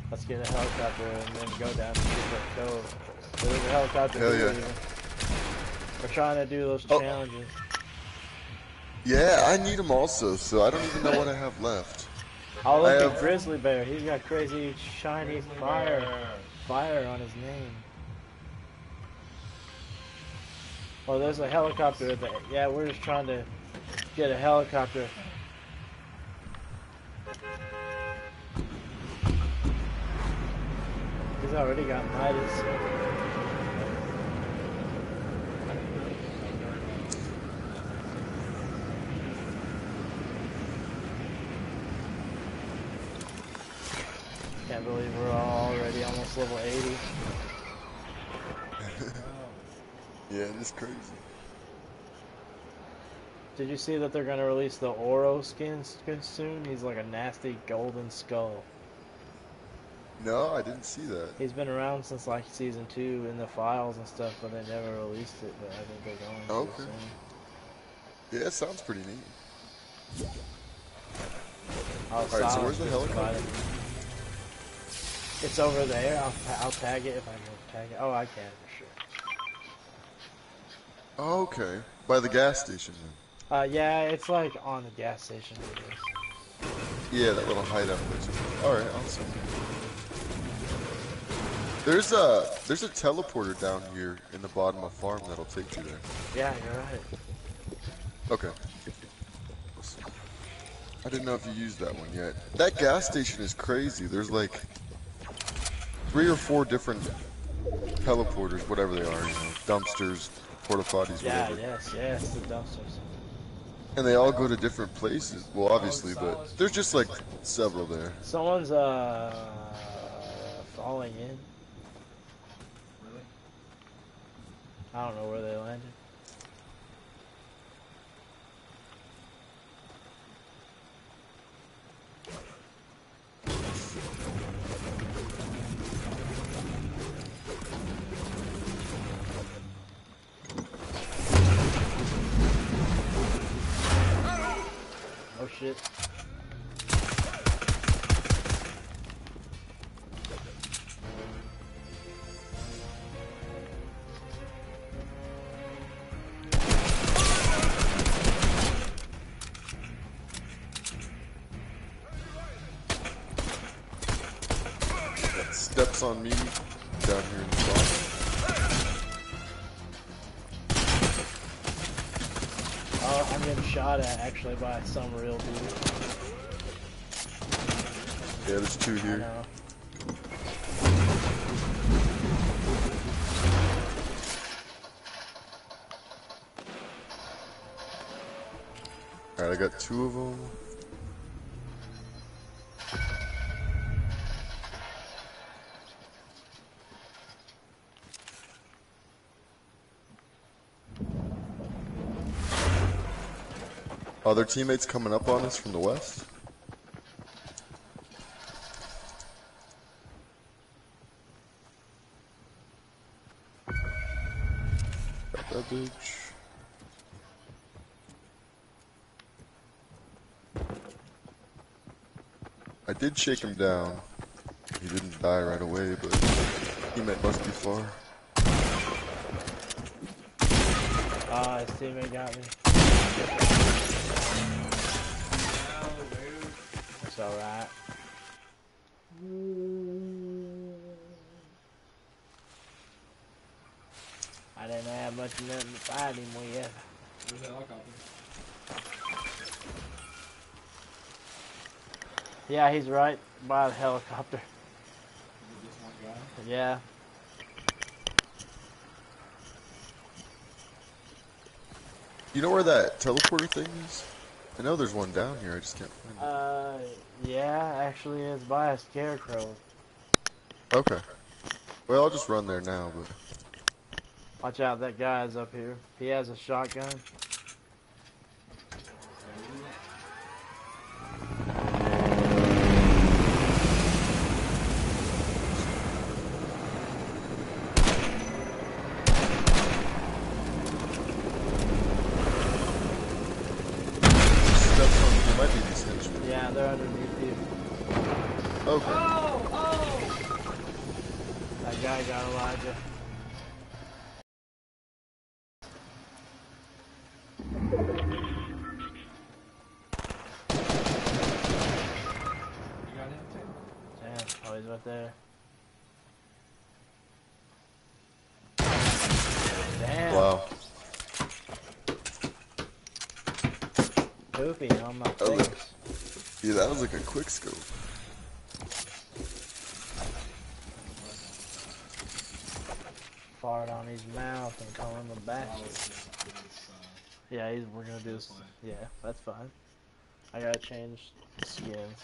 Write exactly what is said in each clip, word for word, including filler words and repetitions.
Let's get a helicopter and then go down to the cove. There's a helicopter Hell here yeah. even. We're trying to do those Oh. challenges. Yeah, I need them also, so I don't even know what I have left. Oh, look I at have- Grizzly Bear. He's got crazy shiny fire, fire on his name. Well, there's a helicopter there. Yeah, we're just trying to get a helicopter. He's already got Midas. Can't believe we're already almost level eighty. Yeah, it is crazy. Did you see that they're gonna release the Oro skin skin soon? He's like a nasty golden skull. No, I didn't see that. He's been around since like season two in the files and stuff, but they never released it. But I think they're going to Okay. soon. Yeah, it sounds pretty neat. Oh, Alright, so Silence where's the just helicopter? invited me. It's over there. I'll, I'll tag it if I can tag it. Oh, I can for sure. Oh, okay. By the gas station then. Uh, yeah, it's like on the gas station. It is. Yeah, that little hideout place. Alright, awesome. There's a there's a teleporter down here in the bottom of farm that'll take you there. Yeah, you're right. Okay. I didn't know if you used that one yet. That gas station is crazy. There's like three or four different teleporters, whatever they are, you know, dumpsters, porta potties, Yeah, whatever. yes, yes, the dumpsters. And they all go to different places. Well, obviously, but there's just like several there. Someone's uh falling in. Really? I don't know where they landed. Oh shit. Got steps on me down here in the bottom. Oh, I'm getting shot at actually by some real dude. Yeah, there's two I here. know. Alright, I got two of them. Are their teammates coming up on us from the west? Got that bitch. I did shake him down. He didn't die right away, but teammate must be far. Ah, his teammate got me. It's alright. I didn't have much of nothing to fight him with. Where's that helicopter? Yeah, he's right by the helicopter. Is it just one guy? Yeah. You know where that teleporter thing is? I know there's one down here, I just can't find it. Uh, yeah, actually it's by a scarecrow. Okay. Well, I'll just run there now, but... Watch out, that guy is up here. He has a shotgun. Steps on, there might be these henchmen. Yeah, they're underneath you. Okay. Oh! Oh! That guy got Elijah. You got him too? Damn, oh, he's right there. Damn. Wow. Poopy on my Oh, look. face. Yeah, that was like a quick scope. Fart on his mouth and call him a bastard. Yeah, he's, we're gonna do this. Yeah, that's fine. I gotta change the skins.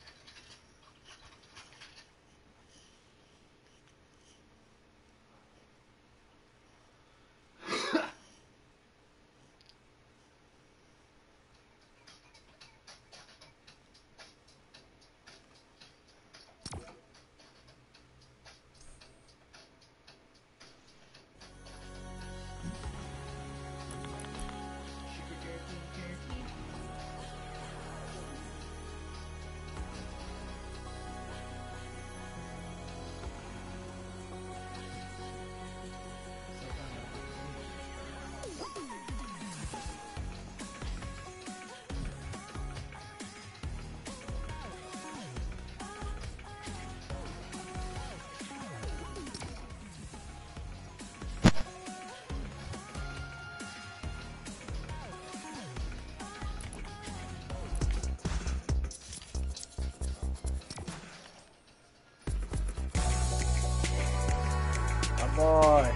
My boy.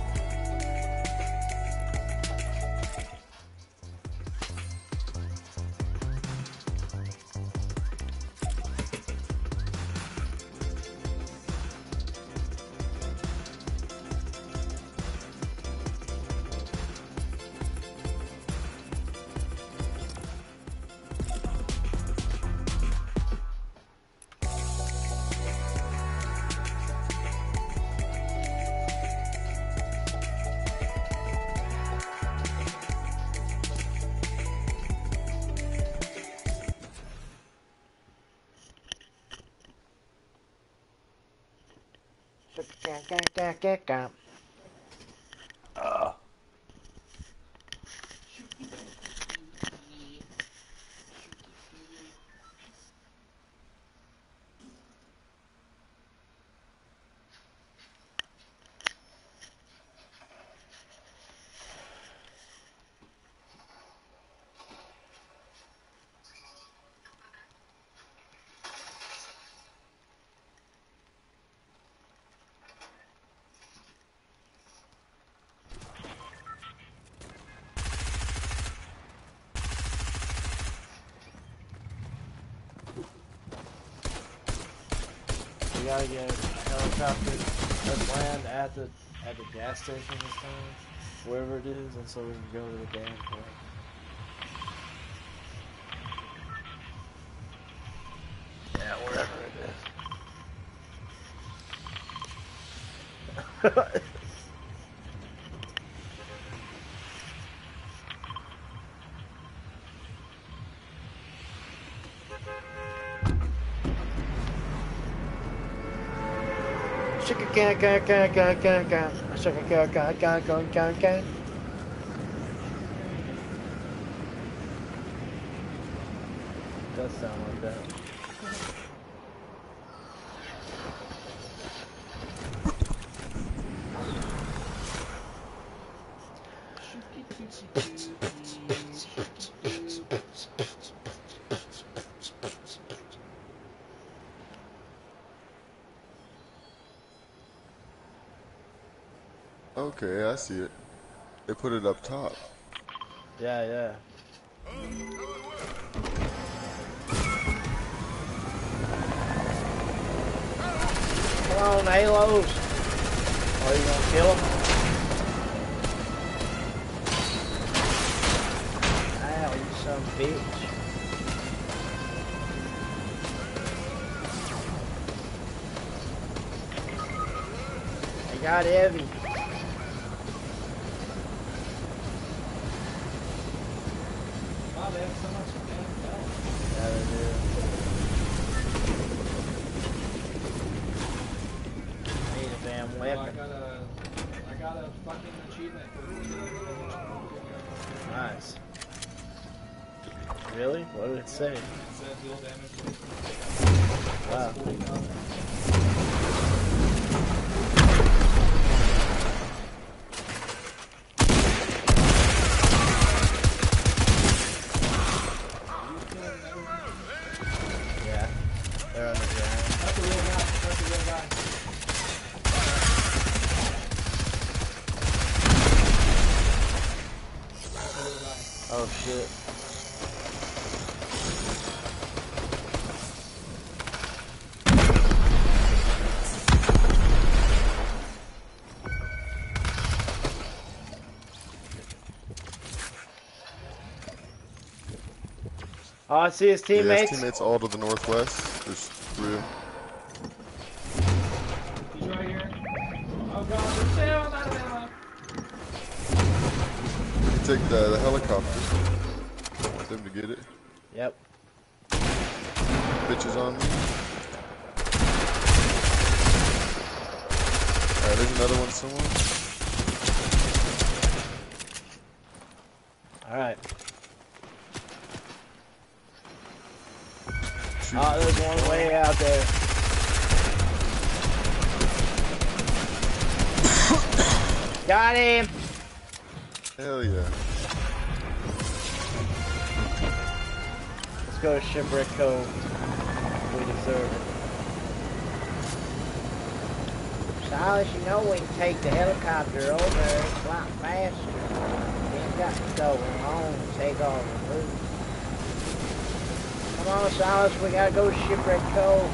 Oh. We gotta get helicopter. Let's land at the at the gas station this time, wherever it is, and so we can go to the damn point. Yeah, wherever it is. Shaka can can can can can can. Shaka can can can can can can. Does sound like that. Okay, I see it. They put it up top. Yeah, yeah. Come on, Halos. Are you gonna kill him? Ow, you son of a bitch. I got heavy. Wow, they have so much damn health. Yeah, they do. I need a damn Well, I weapon. got a, I got a fucking achievement for the Nice. Really? What did it say? It said deal damage. Wow. forty thousand. Yeah. They're on the ground. That's a real guy. That's a real guy. That's a real guy. Oh shit. Oh, I see his Yeah, teammates. his teammates all to the northwest. There's three. He's right here. Oh god, there's down, not down. You take the, the helicopter. Want them to get it. Yep. Bitches on me. Alright, there's another one somewhere. Alright. Shoot. Oh, there's one way out there. Got him! Hell yeah. Let's go to Shipwreck Cove. We deserve it. Silas, you know we can take the helicopter over there. It's a lot faster. We ain't got to go along and take all the loot. Come on, Silas, we gotta go to Shipwreck Cove.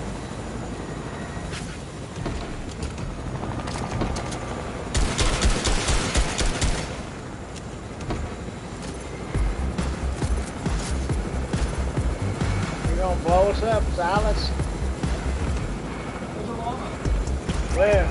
You gonna blow us up, Silas? There's a llama. Where?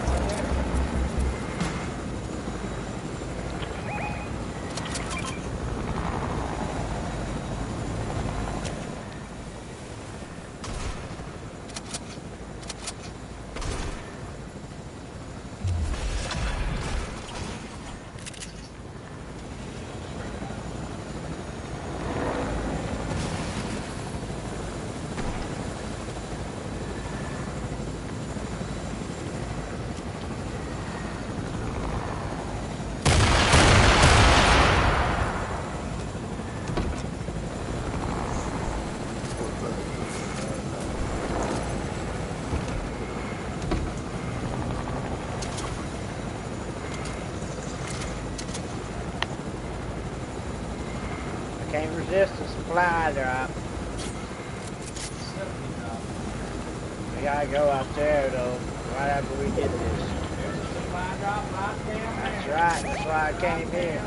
Can't resist a supply drop. seventy thousand. We gotta go out there though, right after we get this. There's a supply drop right down That's there. right, that's why I came here.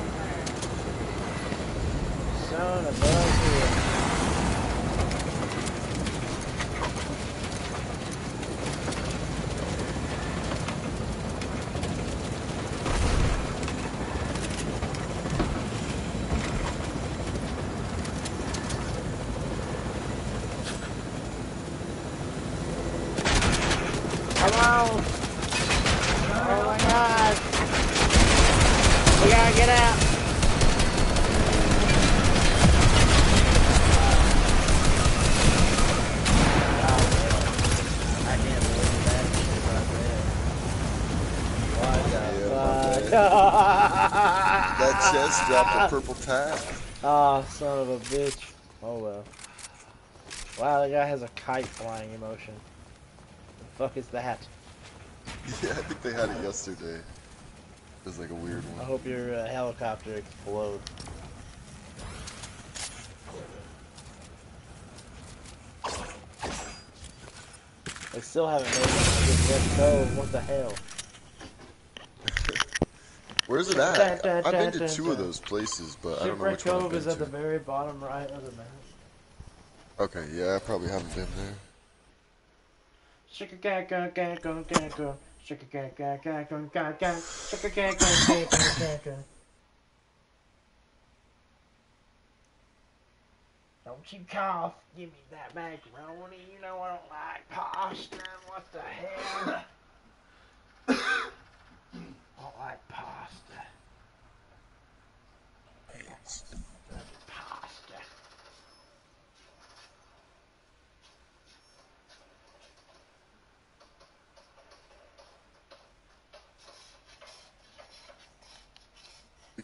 Son of a bitch. Come on! Oh my god! We gotta get out! I can't believe that shit right there. What the Yeah, fuck? That chest dropped a purple tag. Oh, son of a bitch. Oh well. Wow, that guy has a kite flying emotion. The fuck is that? Yeah, I think they had it yesterday. It was like a weird I one. hope your uh, helicopter explodes. I still haven't made it to West Cove. What the hell? Where's it at? I've been to two of those places, but I don't know Shipwreck which one I've Cove been is at the to. very bottom right of the map. Okay, yeah, I probably haven't been there. Don't you cough. Give me that macaroni. You know I don't like pasta. What the hell?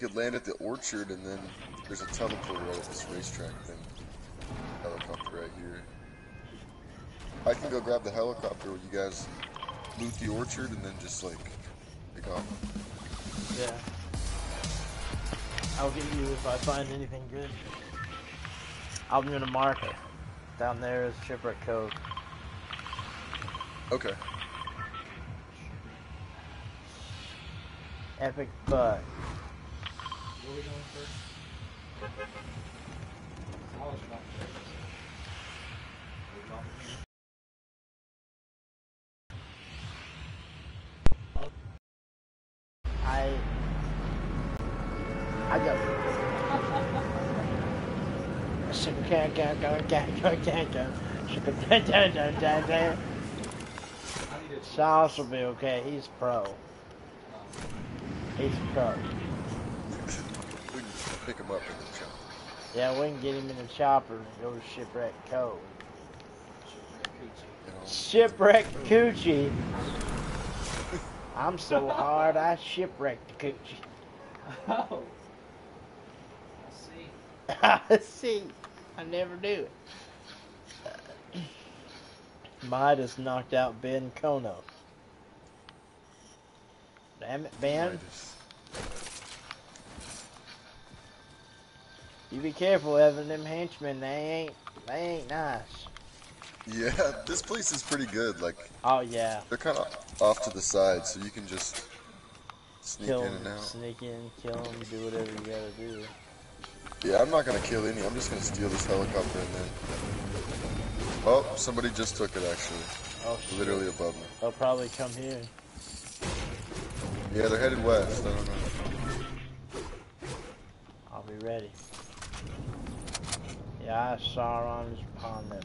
could land at the orchard, and then there's a teleporter right at this racetrack thing. Helicopter right here. I can go grab the helicopter when you guys loot the orchard, and then just like pick off. Yeah. I'll get you if I find anything good. I'm gonna mark it. Down there is Shipwreck Cove. Okay. Epic butt. Where are we going first? I was about to take this. Are we bumping here? I I got Super can can can can can can can Super can can can can can I needed Sauce will be okay. He's pro. He's pro. We can pick him up in the chopper. Yeah, we can get him in the chopper and go to Shipwreck Cove. You know? Shipwreck Coochie. I'm so hard I shipwrecked the Coochie. Oh. I see. I see. I never do it. Midas knocked out Ben Kono. Damn it, Ben. Midas. You be careful, Evan. Them henchmen, they ain't, they ain't nice. Yeah, this place is pretty good. Like, Oh yeah. they're kind of off to the side, so you can just sneak Kill in and them, out. sneak in, kill them, do whatever you gotta do. Yeah, I'm not gonna kill any. I'm just gonna steal this helicopter and then. Oh, somebody just took it actually. Oh shit. Literally above me. They'll probably come here. Yeah, they're headed west. I don't know. I'll be ready. Yeah, Sauron's upon them.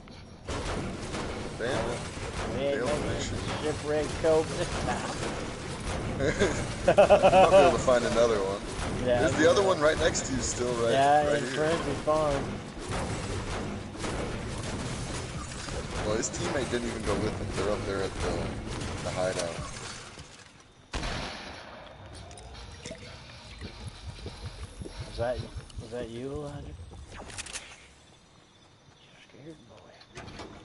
Damn. We ain't Failed making mission. Shipwreck Cove this time. Might be able to find another one. Yeah, There's the other one right next to you still, right, yeah, right in here. Frenzy Farm. Well, his teammate didn't even go with him. They're up there at the, the hideout. Was that was that you, Elijah? You're scared, boy.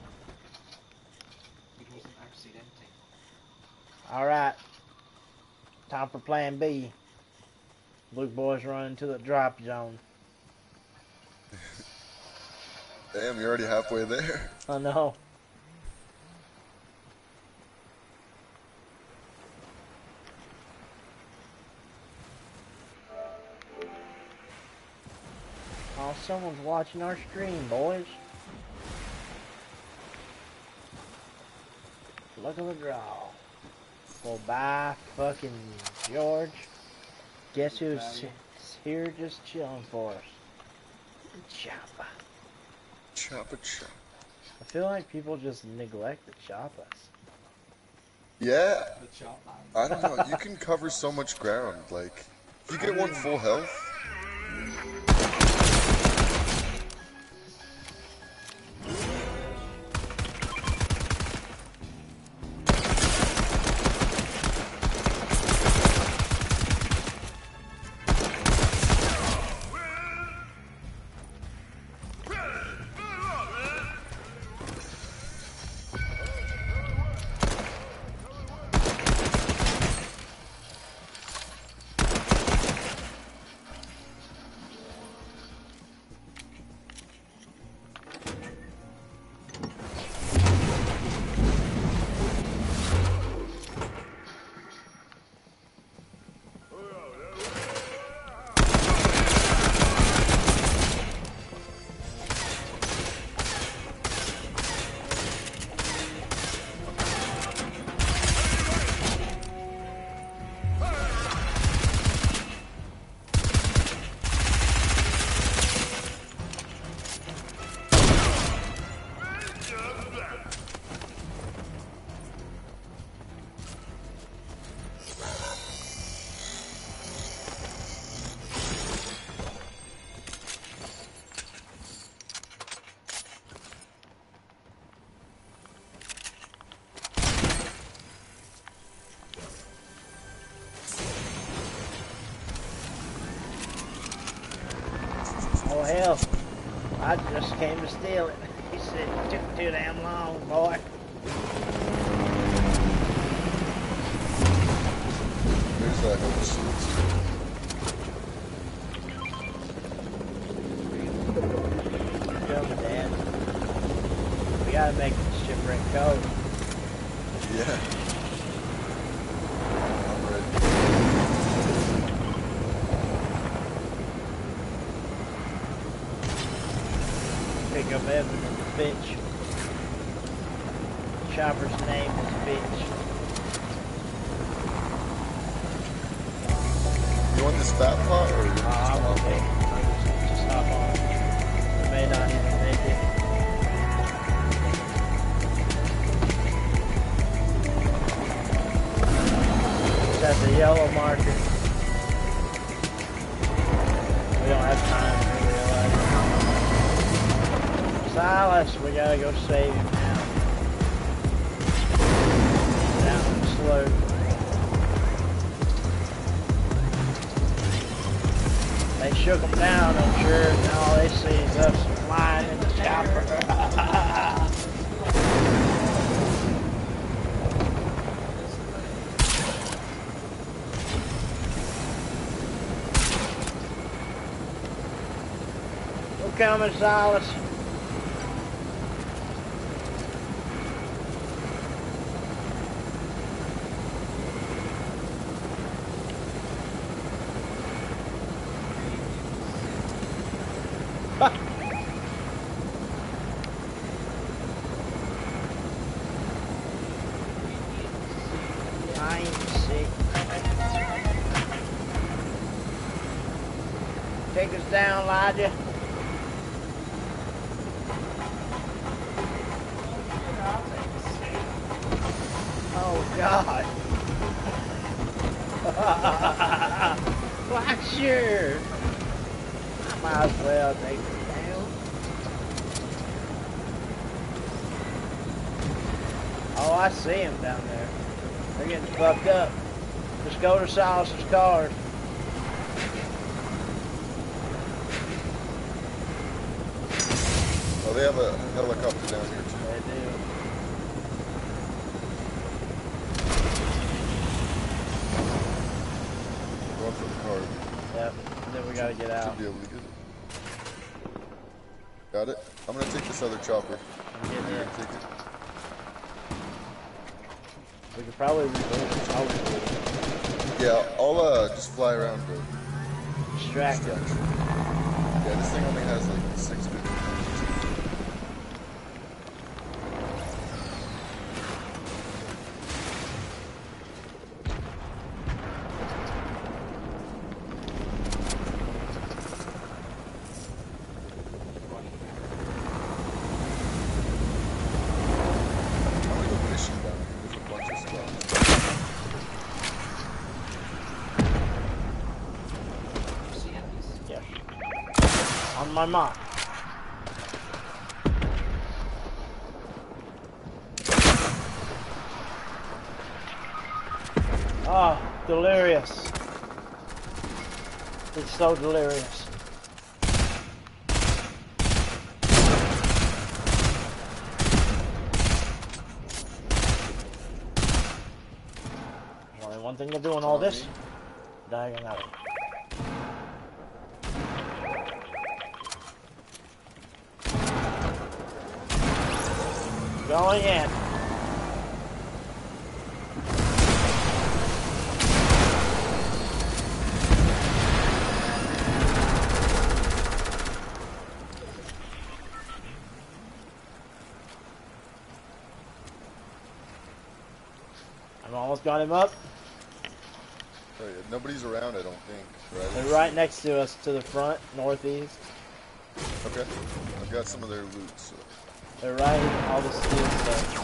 It wasn't accidental. All right, time for Plan B. Blue boys running to the drop zone. Damn, you're already halfway there. I know. Oh, someone's watching our stream, boys. Look at the draw. Well, bye, fucking George. Guess who's here just chilling for us? Choppa. Chop a chop. I feel like people just neglect the Choppas. Yeah, The chop I don't know. You can cover so much ground. Like, if you get one full health. I just came to steal it. He said it took too damn long, boy. There's that other shields. Coming, Dad. We gotta make the shipwreck code. Yeah. I'm ready. Pick up Evan and the bitch. Chopper's name is bitch. You want this fat pot or you want Oh, I'm okay. I'll just, just hop on. We may not even make it. It's at the yellow marker. We don't have time to realize it. Silas, we gotta go save him now. Down the slope. They shook him down, I'm sure, and all they see is us flying in the chopper. We're coming, Silas. I ain't sick. Take us down, Elijah. Oh, God. Why, sure. I might as well take it down. Oh, I see him down there. They're getting fucked up. Just go to Silas's cars. Oh, they have a helicopter down here too. They do. Going for the car. Yep. And then we gotta get out. Should be able to get it. Got it? I'm gonna take this other chopper. I'm getting You're in. gonna take it? We could probably reverse it. Oh, Yeah, I'll uh, just fly around, bro. distract them. Yeah, this thing only has like six fifty. I'm gonna go fishing down here. There's a bunch of spots. Yes. On my mark. Oh, delirious. It's so delirious. There's only one thing to do in all this. Diagonal. Going in. I've almost got him up. Oh, yeah. Nobody's around, I don't think, right? They're right next to us, to the front, northeast. Okay. I've got some of their loot, so. They're right in all the steel stuff.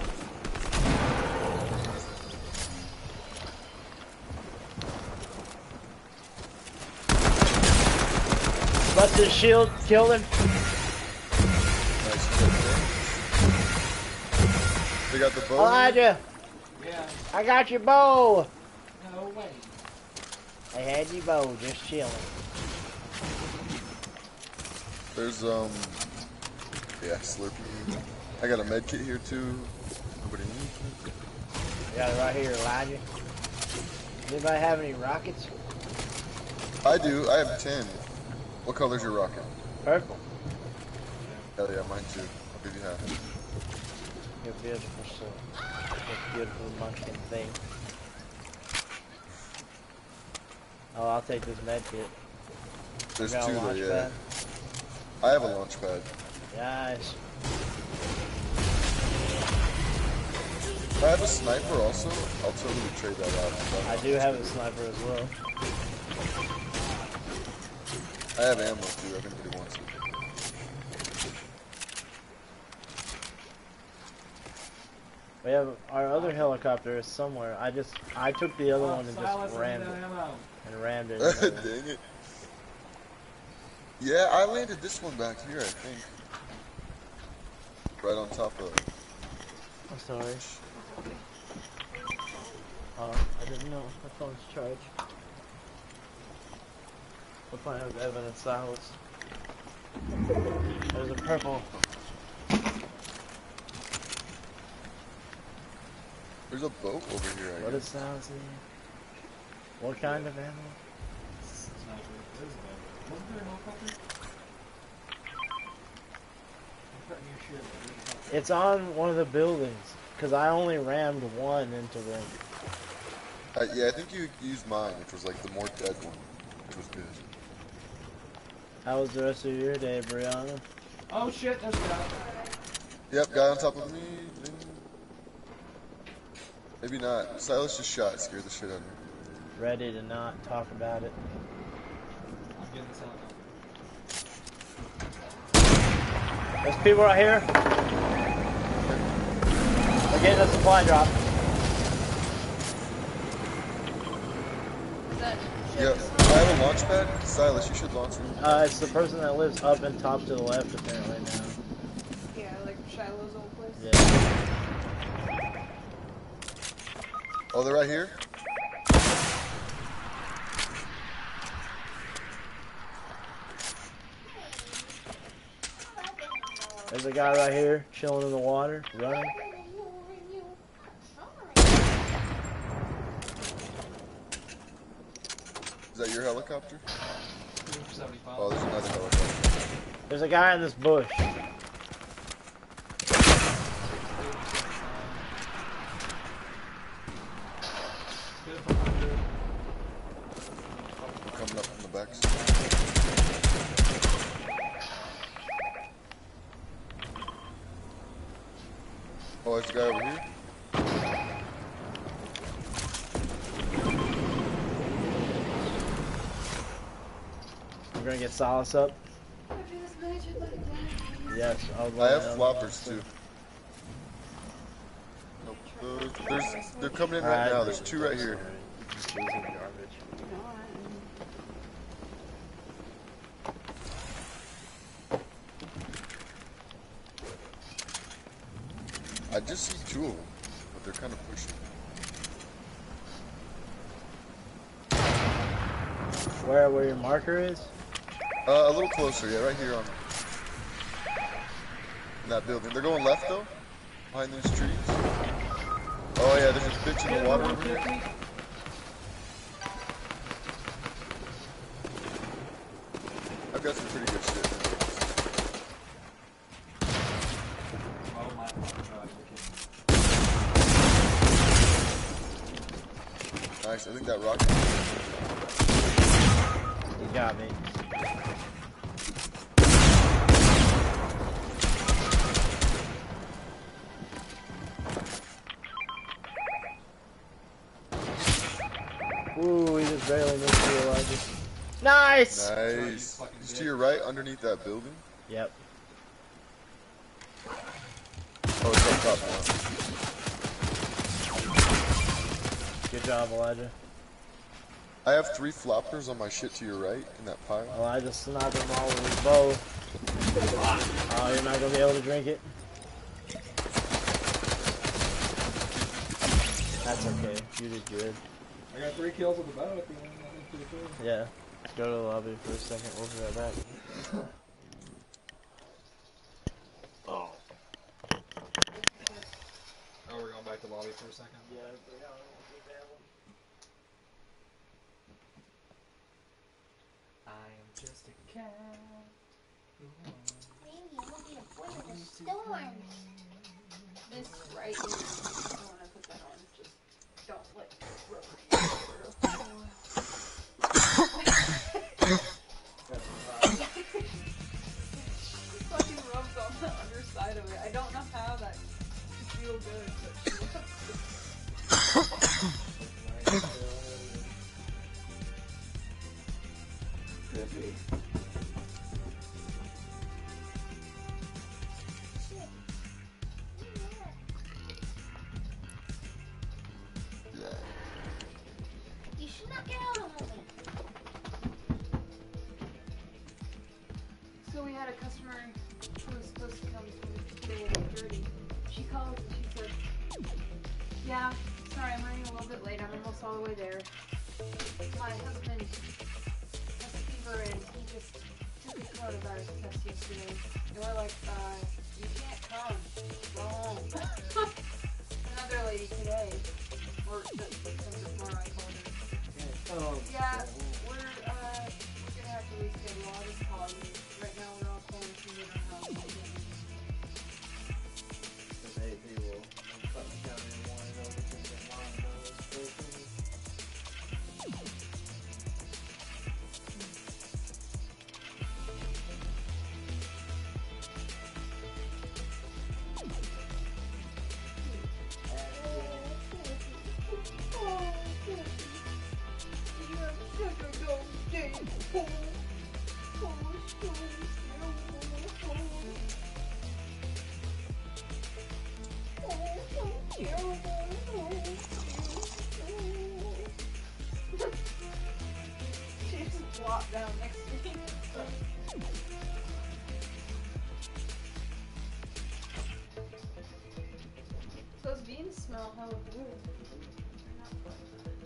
Busted shield, killed him. Nice kill there. They got the bow. Elijah, Yeah, I got your bow. no way. I had your bow, just chilling. There's, um, yeah, Slurpee. I got a med kit here too. Nobody needs it. I got it right here, Elijah. Does anybody have any rockets? I do. I have ten. What color's your rocket? Purple. Hell yeah, mine too. I'll give you half. You're beautiful, sir. You're beautiful munchkin thing. Oh, I'll take this med kit. There's You got a two there, launch yeah. pad? I have a launch pad. Nice. If I have a sniper also, I'll totally trade that out. I do have a sniper as well. I have ammo too, if anybody wants it. We have our other helicopter is somewhere. I just I took the other Oh, one and Silas, just I rammed need it ammo. and rammed it. Dang it. Yeah, I landed this one back here, I think. Right on top of. I'm sorry. Oh, I didn't know my phone's charged. We'll find out Evan and Silas. There's a purple. There's a boat over here, I What guess. is Silas in? What kind of animal? Sniper. There's a better. Wasn't there a helicopter? I'm cutting your shit. There's a helicopter. It's on one of the buildings. Cause I only rammed one into the. Uh, yeah, I think you used mine, which was like the more dead one, which was good. How was the rest of your day, Brianna? Oh shit, there's a guy. Yep, guy on top of me. Maybe not. Silas just shot, scared the shit out of me. Ready to not talk about it. I'm getting this helicopter. There's people right here. We're getting a supply drop. Is that Yep, I have a launch pad. Silas, you should launch it. Uh, it's the person that lives up and top to the left apparently now. yeah, like Shiloh's old place? Yeah. Oh, they're right here? There's a guy right here chilling in the water, running. Is that your helicopter? seventy-five. Oh, there's another helicopter. There's a guy in this bush. I'm coming up from the back. Oh, there's a guy over here. We're gonna get Silas up. Yes, I'll go I have down. floppers too. Nope. Those, there's, they're coming in right Alright. now. There's two right here. Cheese and garbage. I just see two of them, but they're kind of pushing. Where where your marker is? Uh, a little closer, yeah, right here on in that building. They're going left though, behind these trees. Oh yeah, there's this bitch in the water over here. I've got some pretty good shit. Oh my god, you're Nice, I think that rocket. You got me. Ooh, we just barely missed you, Elijah. Nice! Nice. Just to your right, underneath that building. Yep. Oh, it's up top now. Good job, Elijah. I have three floppers on my shit to your right in that pile. Elijah sniped him all with his bow. Oh, you're not gonna be able to drink it? That's okay. You did good. I got three kills with the bow at the end. I think pretty cool. Yeah. Go to the lobby for a second. We'll be right back. back to lobby for a second? Yeah, but I don't get that one. I am just a cat. Maybe I'm looking avoid the storm. This right here. I want to put that on. Just don't like rub it. Fucking rubs on the underside of it. I don't know how that feel good, but she Could be. You should not get out of me. So we had a customer who was supposed to come today at eight thirty. She called and she said, yeah, sorry, I'm running a little bit late. I'm almost all the way there. My husband has a fever and he just took a coronavirus test yesterday. And we're like, uh, you can't come. Go home. Another lady today, or that comes tomorrow, I told her. Oh, Yeah, we're, uh, we're gonna have to reschedule. I'll just call you. Right now we're all quarantined in our house. because hey, people fucking come in and want to know what's in their mind. She just flopped down next to me. Those beans smell hella good. They're not fun.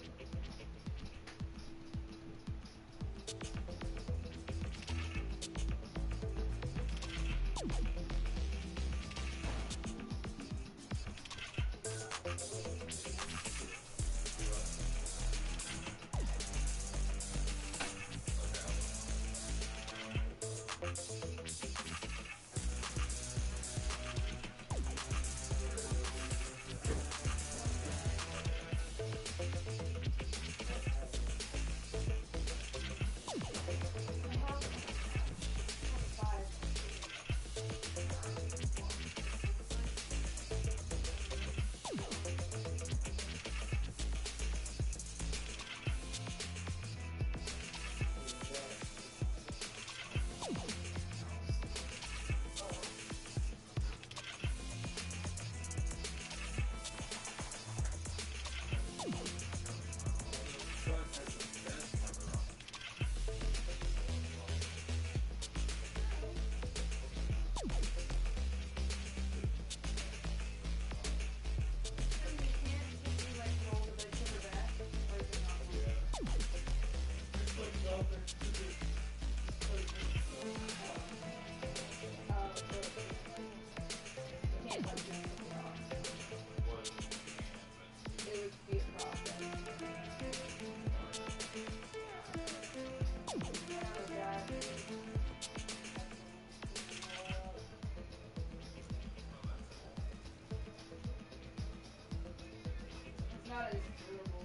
Not as durable.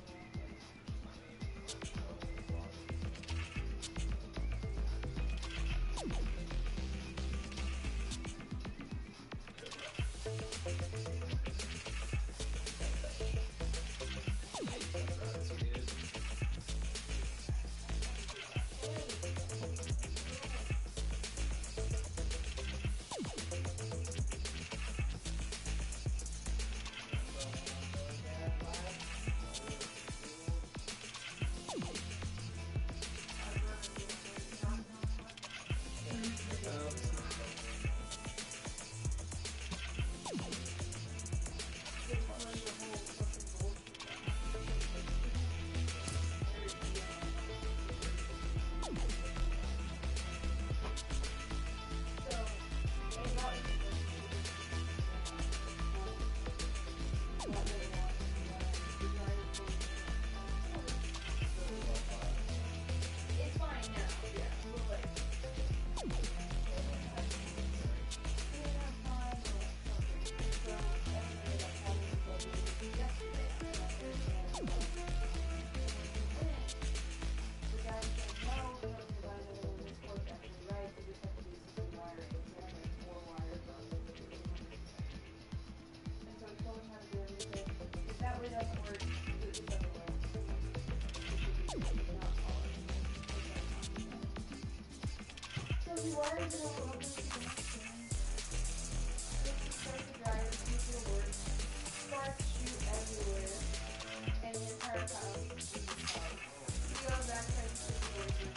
Why are you gonna open the connection? This is start the dryer, see if it'll work. Sparks shoot everywhere. And the entire house is fine. We go back to the situation.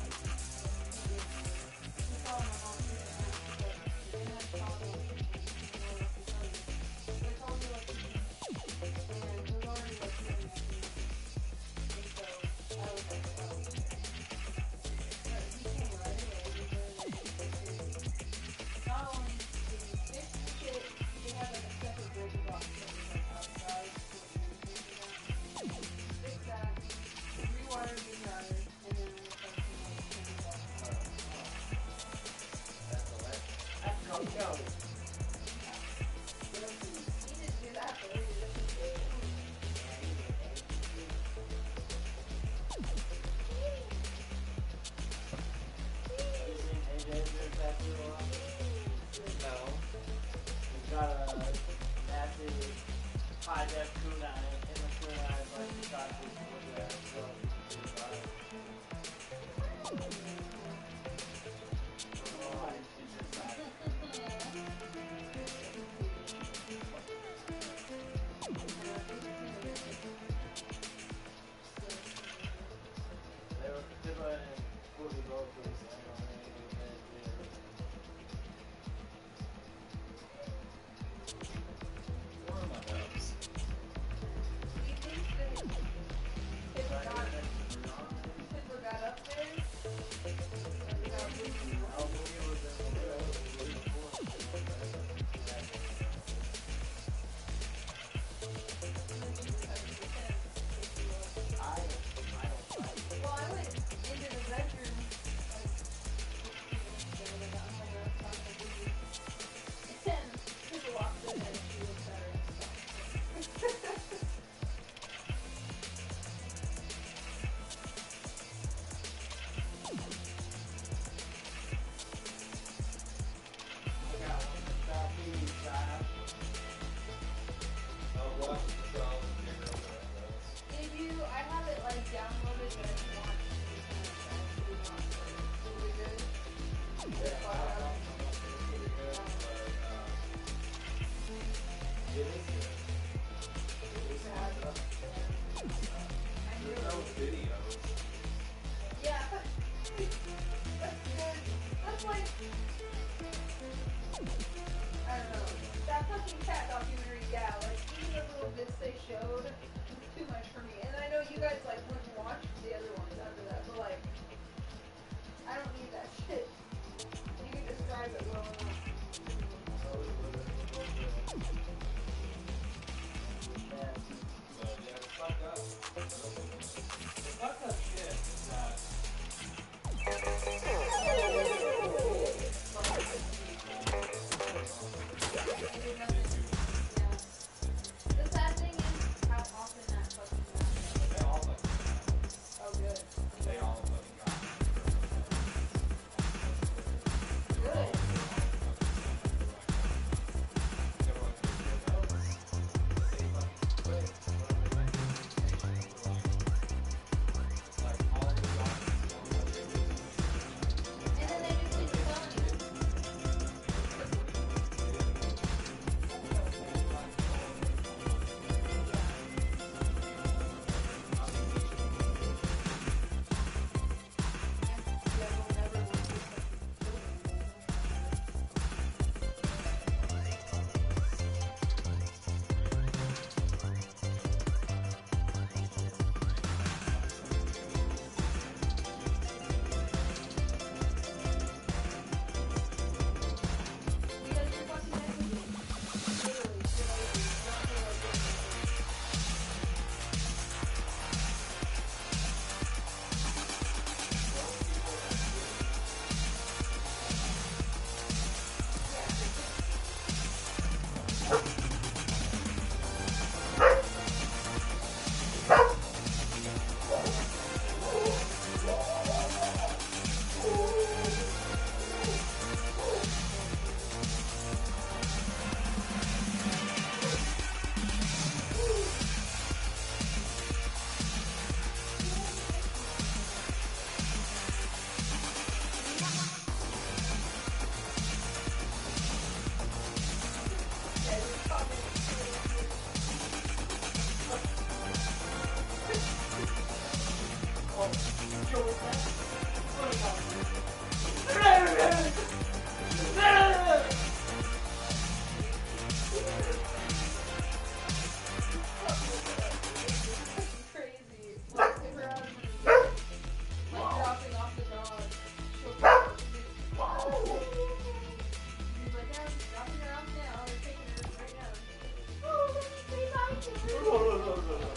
We saw my mom do that. They had a problem. They told me what to do. And it was already like seven afternoon. And so I was like, oh. But he came right away. He really like fixed it. Not only did he fix the shit, they had like a separate breaker box that was like outside. Fix that, rewire the dryer, and then we start to like turn it off. That's go go. He didn't do that, but he just did it. No. We've got a massive high def kunai in the kunai, but we got this with that. So, oh, it's just that. They were they were in Boogie Road, please. I don't know anything. Where are my notes? Do you think that Pippa got, Pippa got up there? Or they got Boogie? Oh, Boogie was in the road. I, I don't like it. Well, I went into the bedroom, like, fifteen minutes ago, and I got home and I was talking to Boogie. And Pippa walked in and she was better and stuff. I got one in Southeast side. Oh, watch the solid figure out what that does. If you, I have it like downloaded, but I can watch it anytime I want. Is it good? Yeah, I don't know. It's pretty good. But, um, it is good. It is Yeah. good. I There's no really- videos. Yeah. That's good. That's like, I don't know. That fucking cat documentary, yeah, like even the little bits they showed was too much for me. And I know you guys like wouldn't watch the other ones after that, but like, I don't need that shit. You can describe it well enough.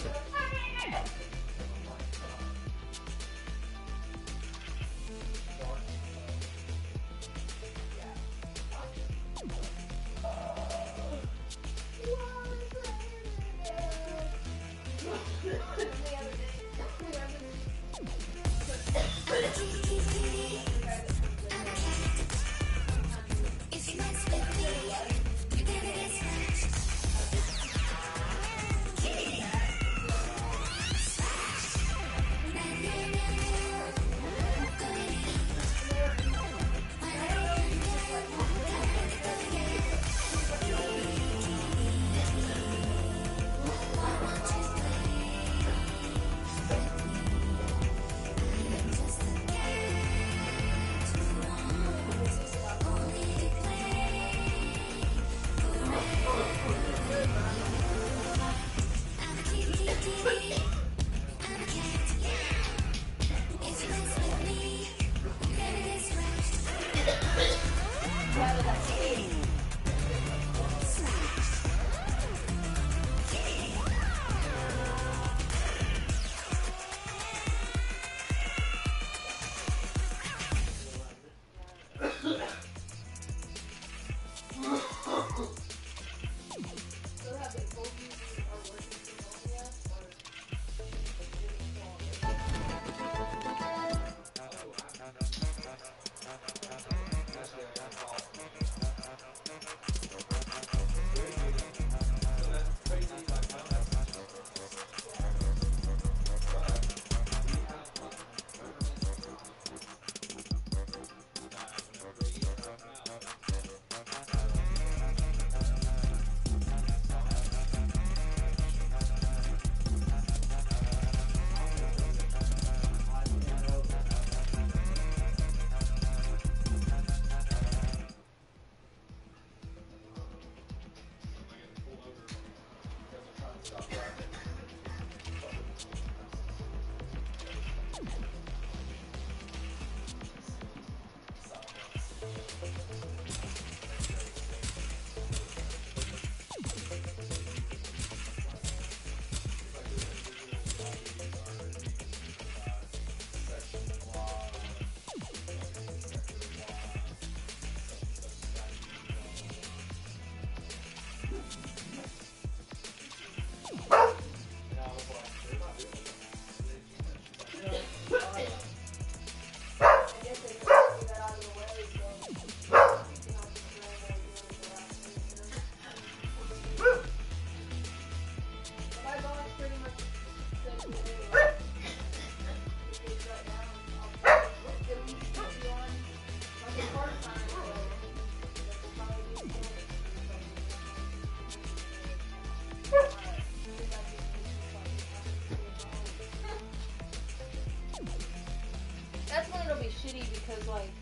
That's when it'll be shitty because, like,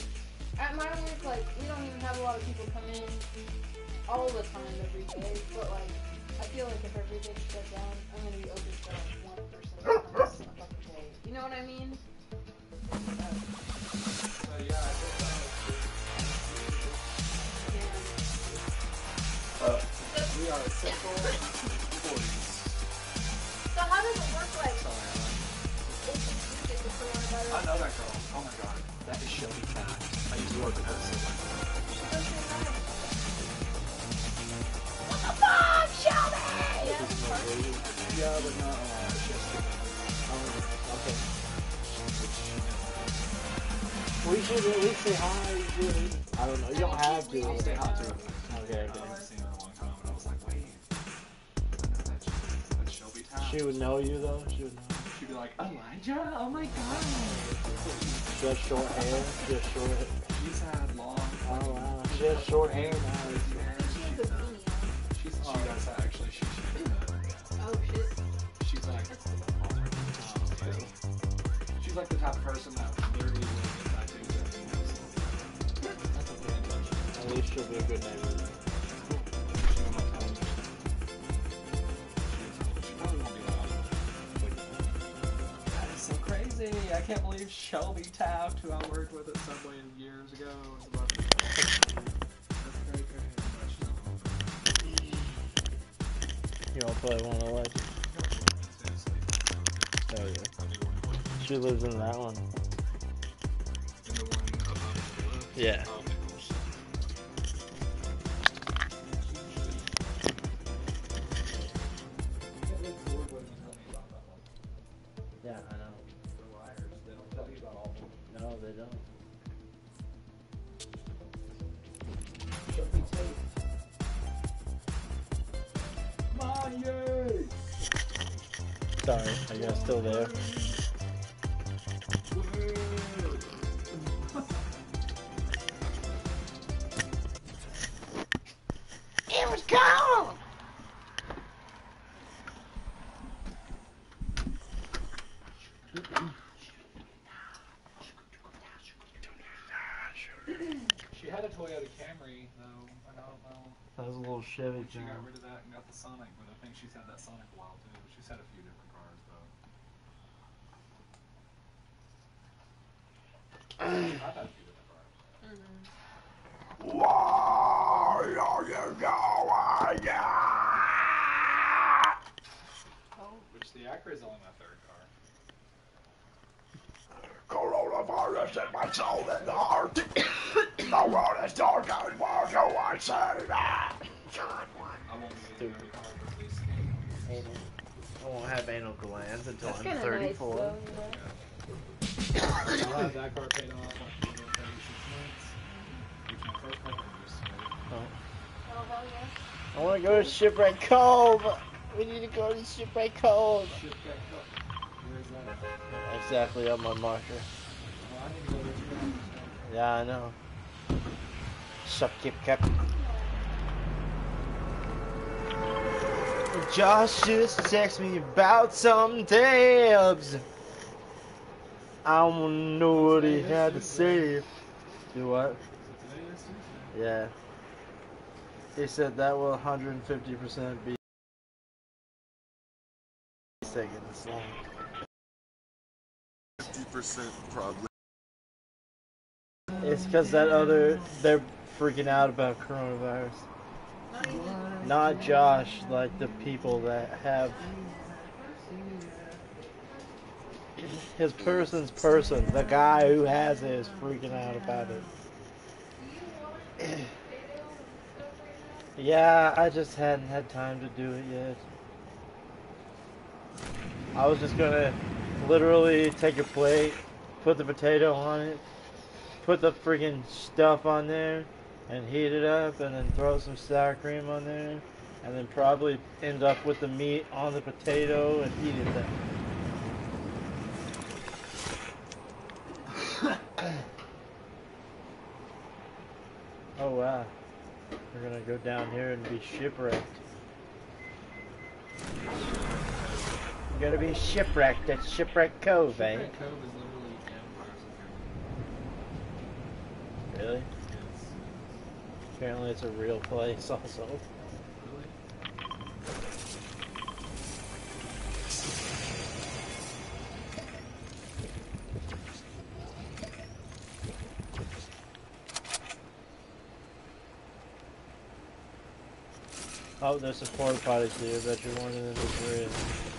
at my work, like, we don't even have a lot of people come in all the time every day, but, like, I feel like if everything's shut down, I'm going to be open for, like, one person that comes a fucking day. You know what I mean? So yeah, I think that Yeah. we are simple boys. So how does it work, like, Sorry, if you get the coronavirus? I know that girl. Oh my god, that is Shelby Cat. I used to work with her so much. What the fuck, Shelby? Yeah. Yeah, but not a lot. It's just Um, okay. We should at least say hi. You should. I don't know. You don't have to. I'll say hi to her. Okay, I okay. haven't seen her in a long time, and I was like, wait, that's, that's Shelby Town. She would know you though. She would know. She'd be like, Elijah? Oh my god. Just short hair. Just short. She's had long. Oh wow. She has short hair now. She has a beanie She's, she does that actually. She, she, on. Oh, shit. she's like, she's like the type of person that literally will get back to exactly. At least she'll be a good neighbor. She will not tell us. She probably won't be loud. That is so crazy. I can't believe Shelby Taft, who I worked with at Subway years ago, was about to be. That's very, very emotional. You want to play one of the legends? she lives in that one. In the one above the lift? Yeah. Oh, okay. Yeah, I know. They're liars. They don't tell you about all of them. No, they don't. Sorry, are you guys still there? It was gone! She had a Toyota Camry, though. I don't know. That was a little Chevy She got Camry. rid of that and got the Sonic, but I think she's had that Sonic a while too. She's had a few different cars, though. I've had a few different cars. Why are you going? Which the Acura is only my third car. Coronavirus in my soul and heart. The world is dark and where do I say that? I won't be getting any car for at least eight. I won't have anal glands until That's I'm kind of nice, thirty-four. though, you know? I'll have that car paid off after thirty-six months. Which my first car was Oh. Oh, well, yeah. I want to go to Shipwreck Cove. We need to go to Shipwreck Cove. shit back up. Where's that at? Exactly on my marker. Well, I need to go there too. Yeah, I know. Sup, Kip Cap. Josh just texted me about some dabs. I want to know what he had to say. Do what? Today is Tuesday. Yeah. He said that will one hundred fifty percent be taking this long. fifty percent probably. It's because that other, they're freaking out about coronavirus. Not Josh, like the people that have his person's person. The guy who has it is freaking out about it. Yeah, I just hadn't had time to do it yet. I was just gonna literally take a plate, put the potato on it, put the freaking stuff on there, and heat it up, and then throw some sour cream on there, and then probably end up with the meat on the potato and eat it then. Oh wow. We're gonna go down here and be shipwrecked. We're gonna be shipwrecked at Shipwreck Cove, eh? Shipwreck Cove is literally Pirates of the Really? Caribbean. Yes. Apparently it's a real place also. Really? Oh, there's some porta potties here. Bet you're one of them is real.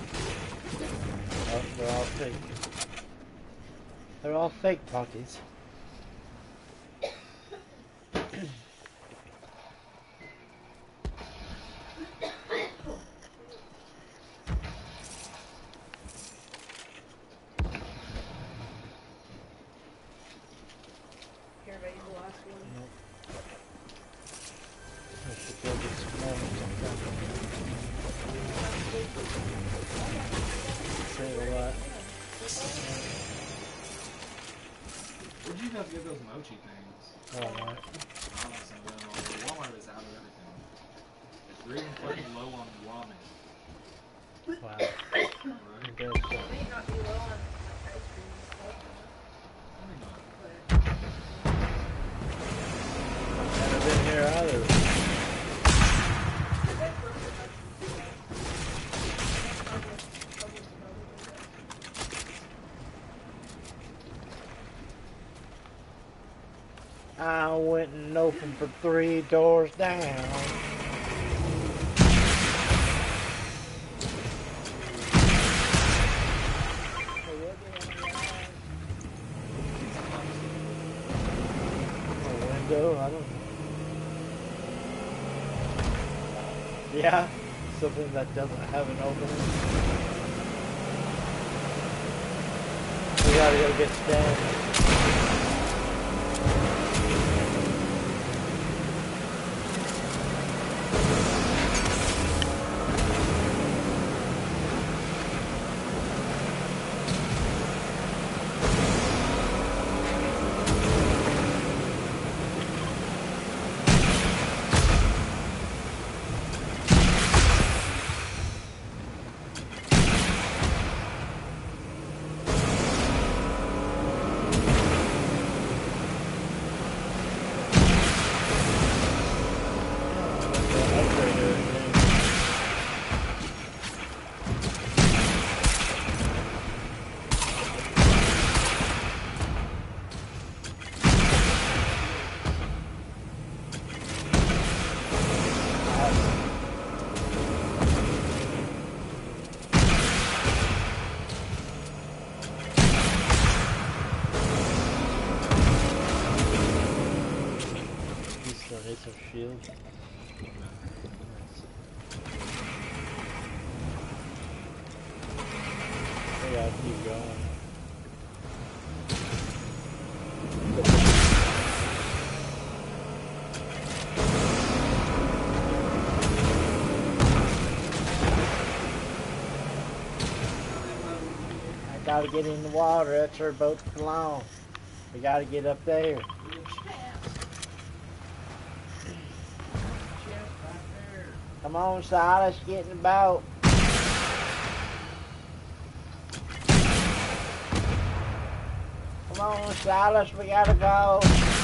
Oh, they're all fake. They're all fake potties. Here, ready for the last one? I should go get some more sometime. Save a lot. Where'd you guys get those mochi things? Oh, right. Honestly, Walmart is out of everything. They're even fucking low on ramen. Wow. Right? You guys It don't- may not be low on ice cream and stuff, I mean, not. but Haven't been here either. I went and opened for three doors down. so. I don't. Yeah, something that doesn't have an opening. We gotta go get Stan. Some shield. Nice. I gotta keep going. I gotta get in the water. That's where boats belong. We gotta get up there. Come on, Silas, get in the boat. Come on, Silas, we gotta go.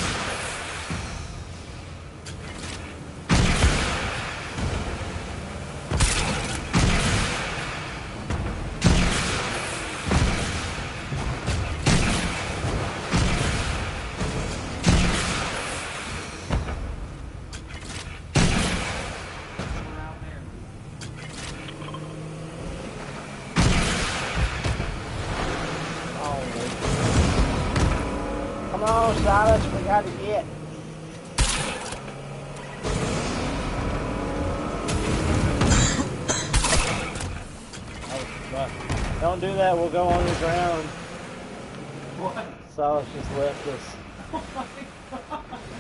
Come on, Silas, we gotta get. Oh, don't do that, we'll go on the ground. What? Silas just left us. Oh my god.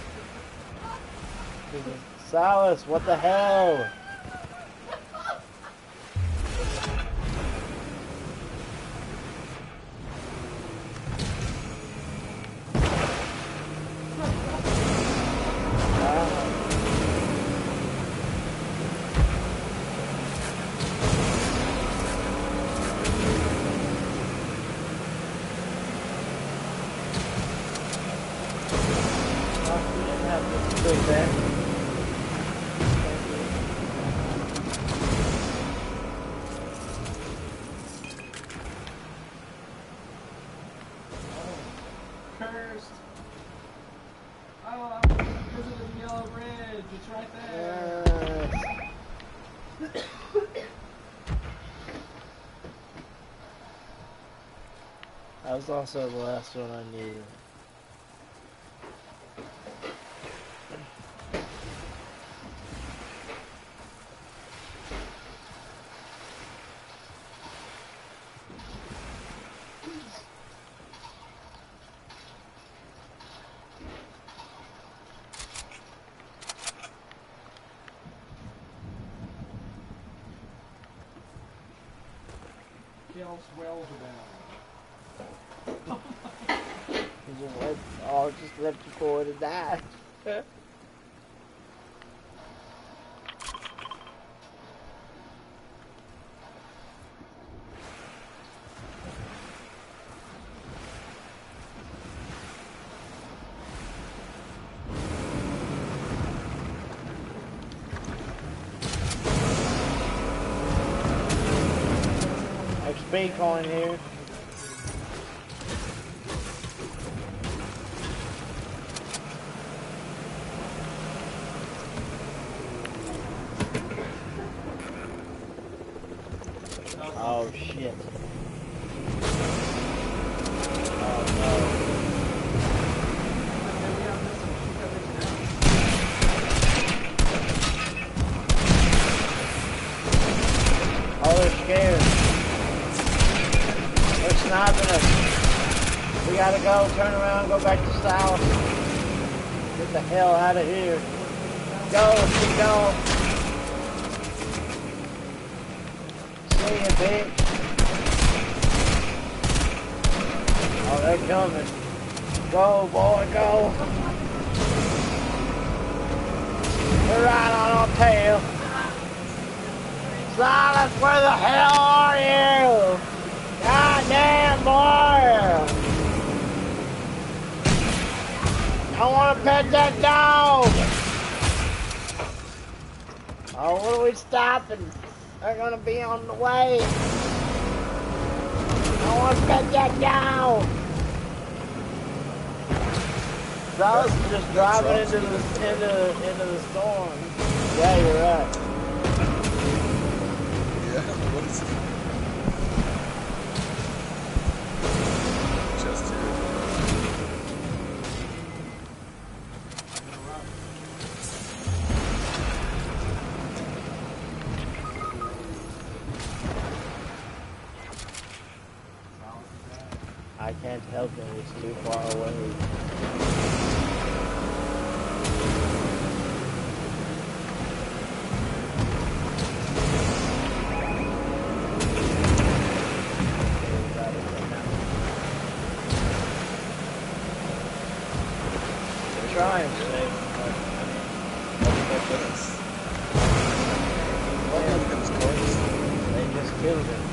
Silas, what the hell? Cursed. Oh, I'm visiting the Yellow Bridge. It's right there. Yes. That was also the last one I needed. Kills wells about. You just let, oh, just left you for to die. X P coin here. Oh shit. Oh no. sniping us. We gotta go, turn around, go back to south. Get the hell out of here. Go, keep going. See you, bitch. Oh, they're coming. Go, boy, go. We're right on our tail. Silas, where the hell are you? God damn, boy. I want to pet that dog. Oh, what are we stopping? They're going to be on the way. I want to pet that dog. Silas is just driving into the, into, into the storm. Yeah, you're right. Yeah, what is it? Just here. I can't help it, it's too far away. They're trying to save him, but Oh, look at his cars. they just killed him.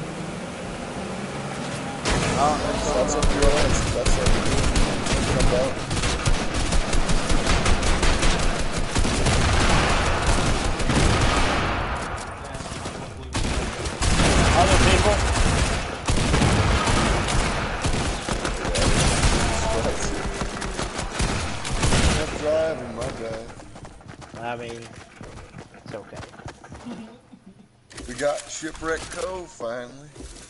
Oh, that's all. That's up your ass. That's up your ass. Jump out. Other people? That's driving, my guy. I mean, it's okay. We got Shipwreck Cove finally.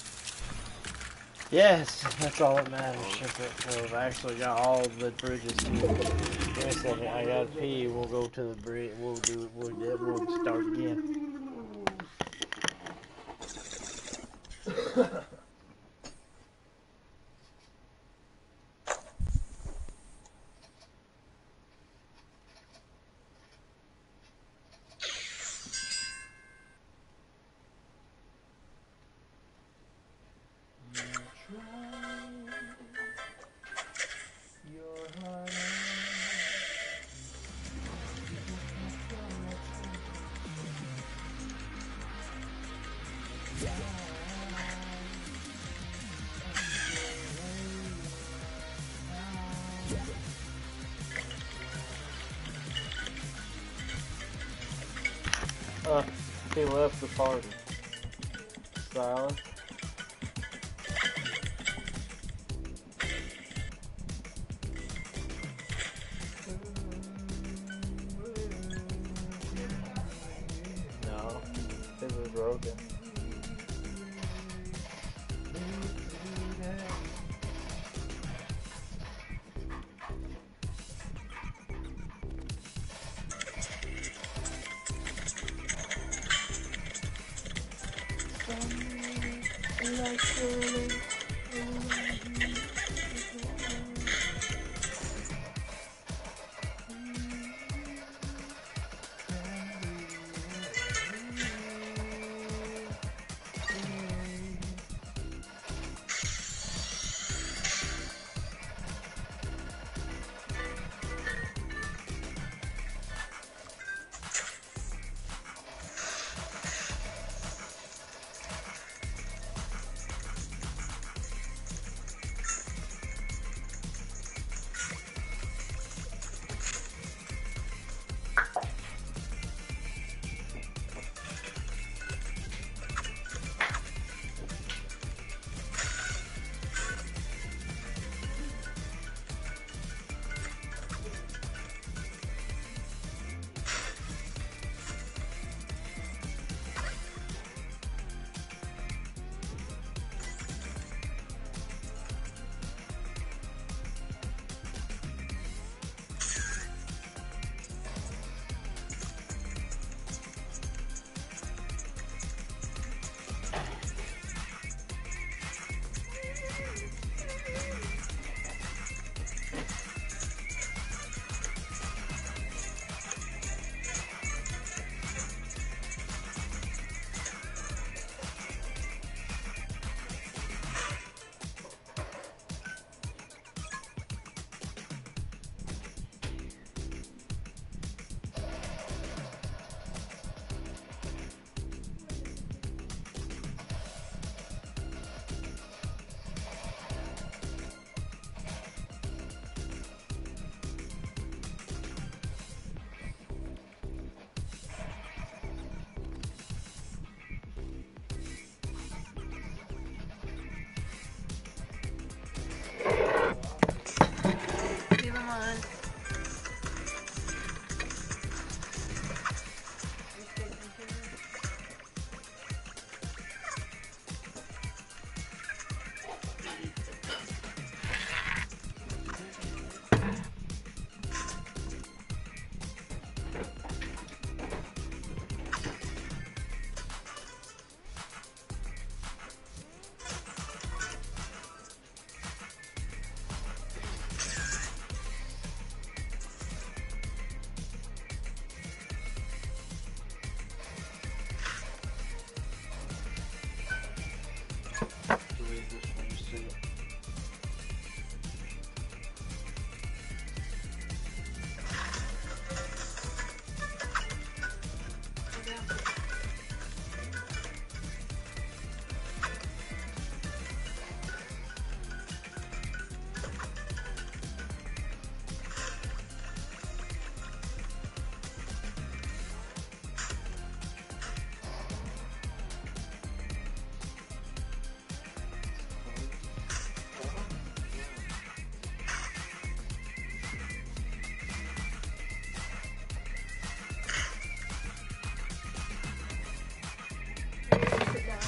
Yes, that's all that matters. Shipwreck Cove. I actually got all the bridges too. Give me a second. I got P. We'll go to the bridge. We'll do. We'll get. We'll start again. Uh, he left the party. Silence. No, it was broken. Delete this one too. Sit down.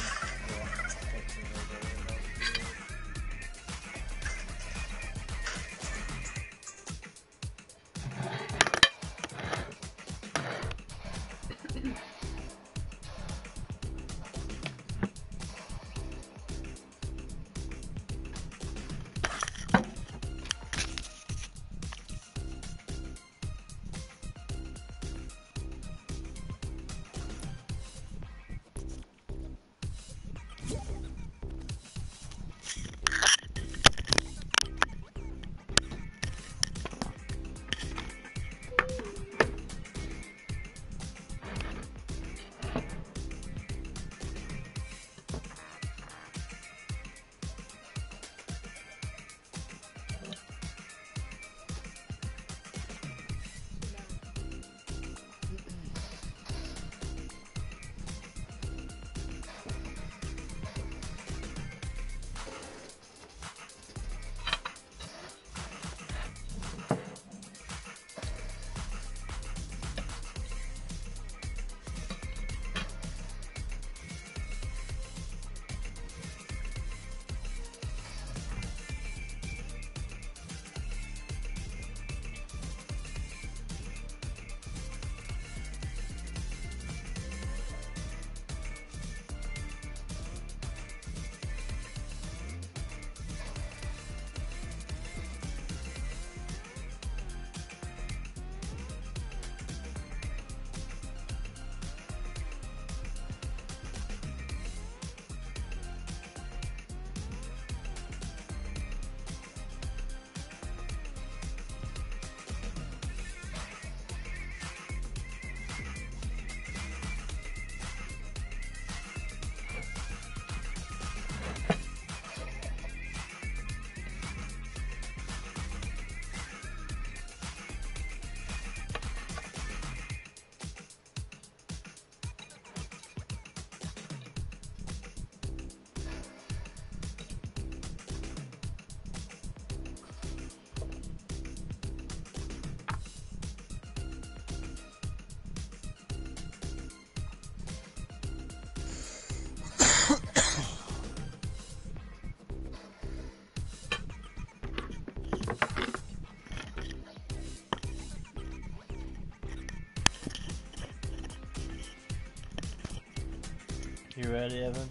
You ready, Evan?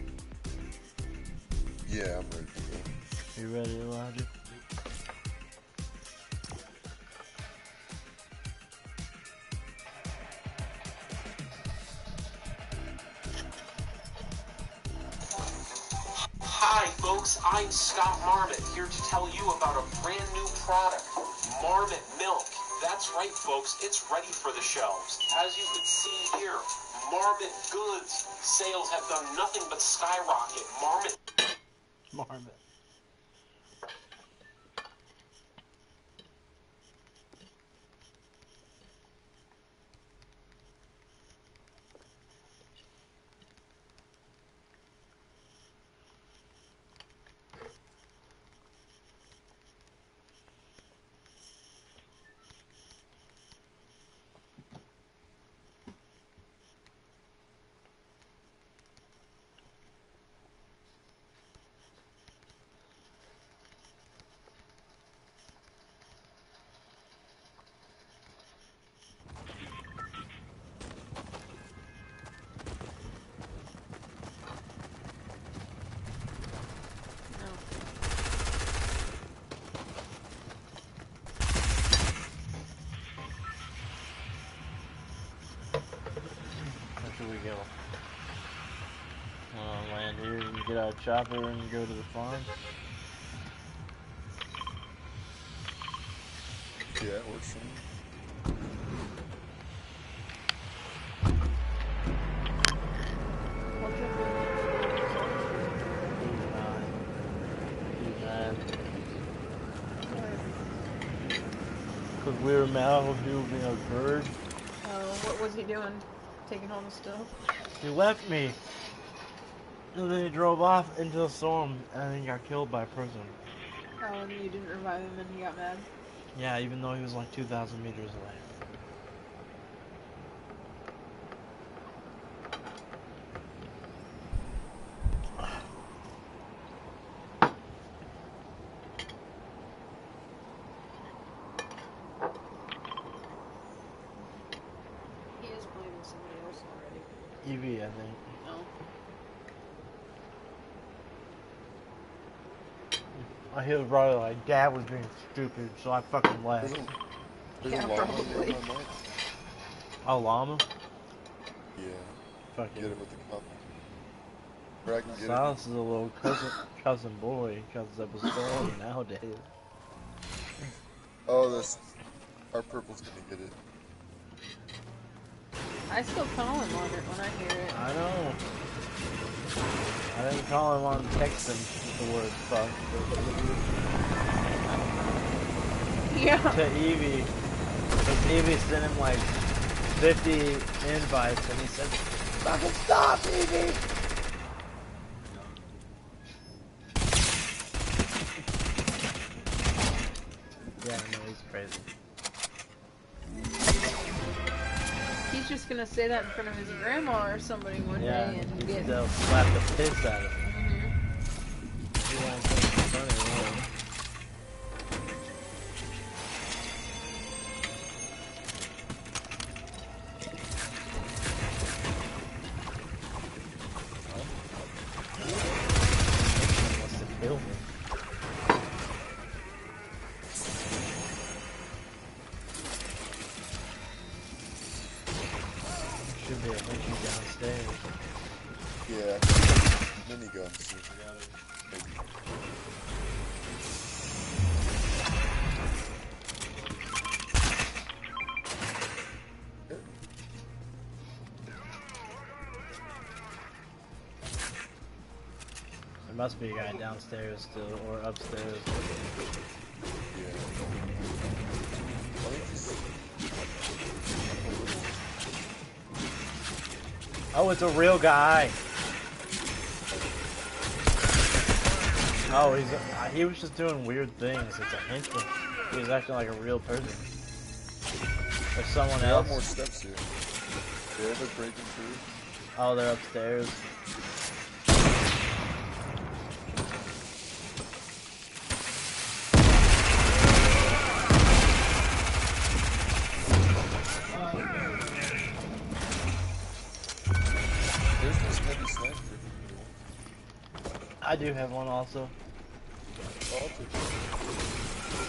Yeah, I'm ready to go. You ready, Elijah? Hi folks, I'm Scott Marmot, here to tell you about a brand new product, Marmot Milk. That's right folks, it's ready for the shelves. As you can see here, Marmot Goods sales have done nothing but skyrocket. Marmot Marmot. get our chopper and go to the farm? Yeah, it works for me. What's your Because we were mad at him being a bird. Oh, what was he doing? Taking all the stuff? He left me. And then he drove off into the storm and then he got killed by a person. Oh, and you didn't revive him and he got mad? Yeah, even though he was like two thousand meters away. He is playing with somebody else already. Evie, I think. Oh. He was probably like, Dad was being stupid, so I fucking left. There's a, there's Yeah, a llama probably. in my mic. A llama? Yeah, Fuck get it. it with the cup. Or I can get Silas is a little cousin, cousin boy, because that was stolen nowadays. it. Oh, this. Our purple's gonna get it. I still call him on it when I hear it. I know. I didn't call him on texting the word fuck. Yeah. To Evie. Because Evie sent him like fifty invites and he said, fucking stop, Evie! Yeah, no, he's crazy. He's just gonna say that in front of his grandma or somebody one Yeah, day and he- get. they'll slap the piss out of him. Mhm. He won't think it's funny, really. He wants to kill me. Should be a monkey downstairs. Yeah. Miniguns. Maybe. There must be a guy downstairs still, or upstairs. Yeah. I think this- Oh, it's a real guy. Oh, he's uh, he was just doing weird things. It's a henchman. He was acting like a real person. There's someone There are else. more steps here. Yeah, they're breaking through. Oh, they're upstairs. There's this heavy sniper. I do have one also. Oh, I'll take it.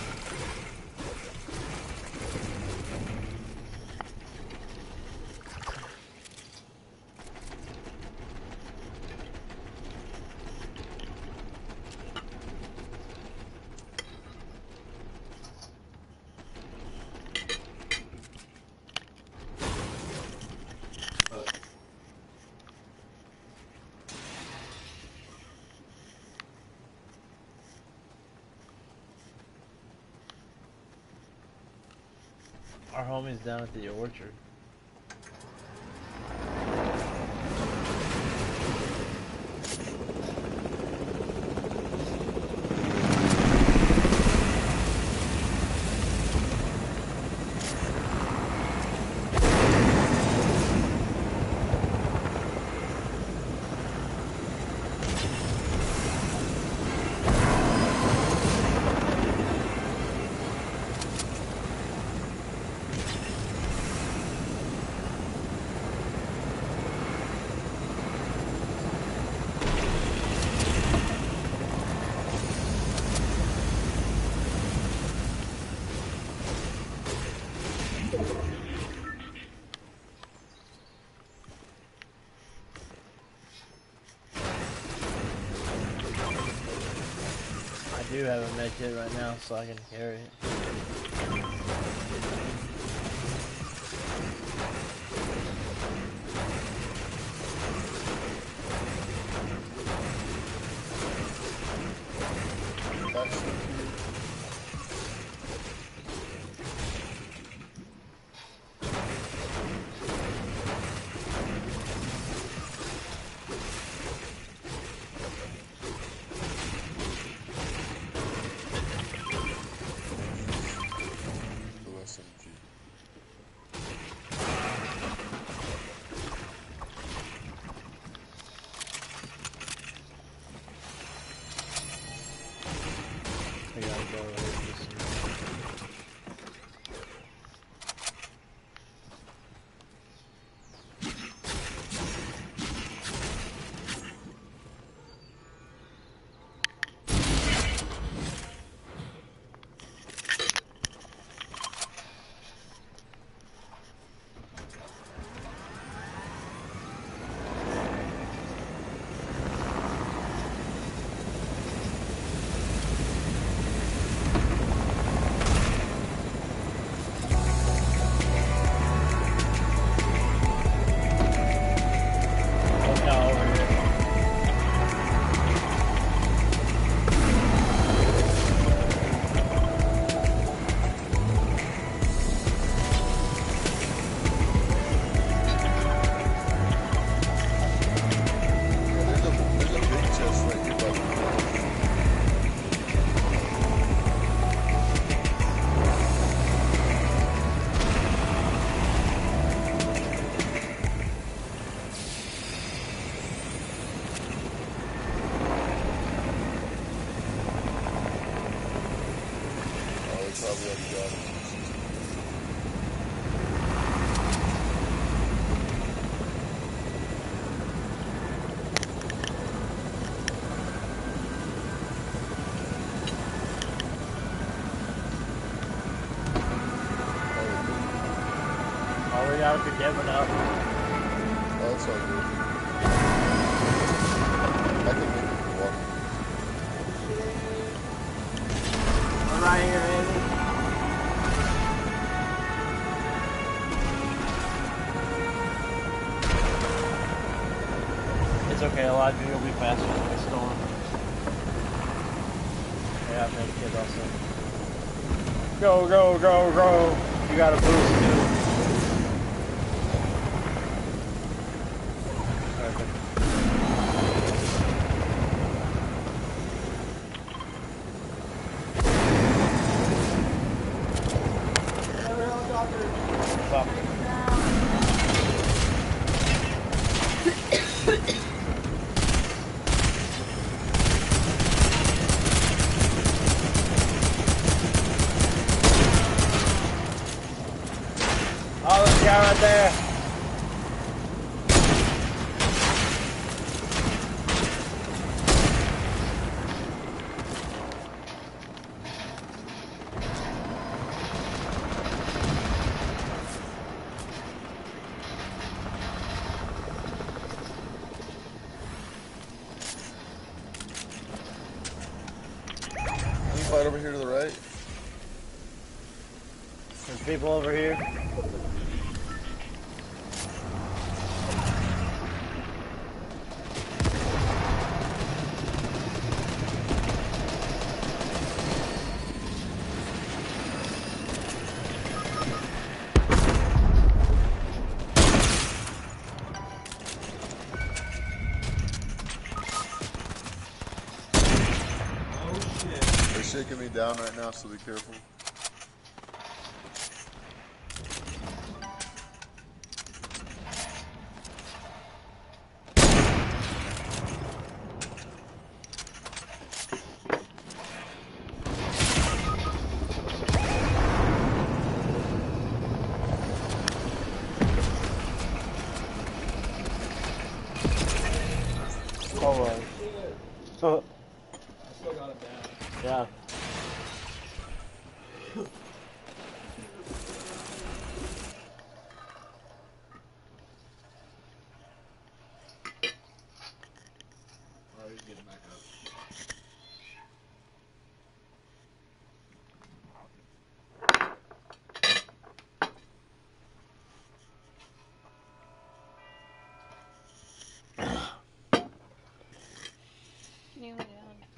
Our homie's down at the orchard. do have a med kit right now, so I can carry it. I gotta go over this. Out for giving up. Oh, that's all good. I can make it walk. I'm right here, baby. It's okay, a lot of you will be faster than the storm. Yeah, I think kid also. Go, go, go, go! You got a boost too. Oh, there's a guy right there. Can you fight over here to the right? There's people over here. They're shaking me down right now, so be careful. Oh, uh, so, I still got him down. yeah. Oh, he's getting back up. kneel down.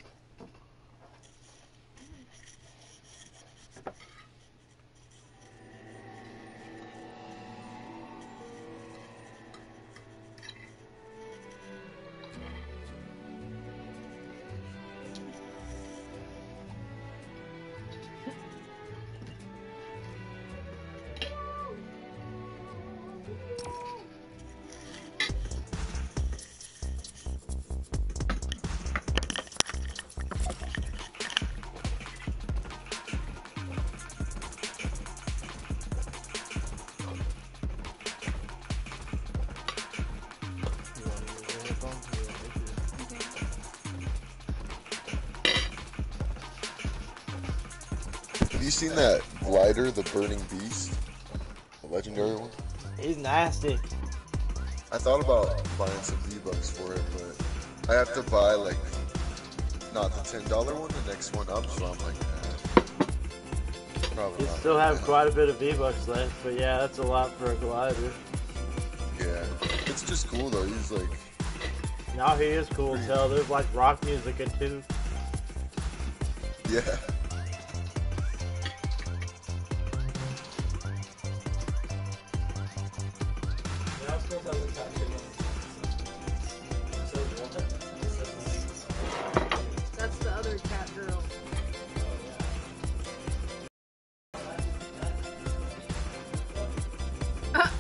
Have you seen that glider, the Burning Beast? The legendary one? He's nasty. I thought about buying some V-Bucks for it, but I have to buy, like, not the ten dollar one, the next one up, so I'm like, nah, probably You not. still have right quite a bit of V-Bucks left, but yeah, that's a lot for a glider. now. Yeah. It's just cool, though. He's like, Now he is cool as hell. There's like rock music in too. yeah. That's the other cat girl. Ah.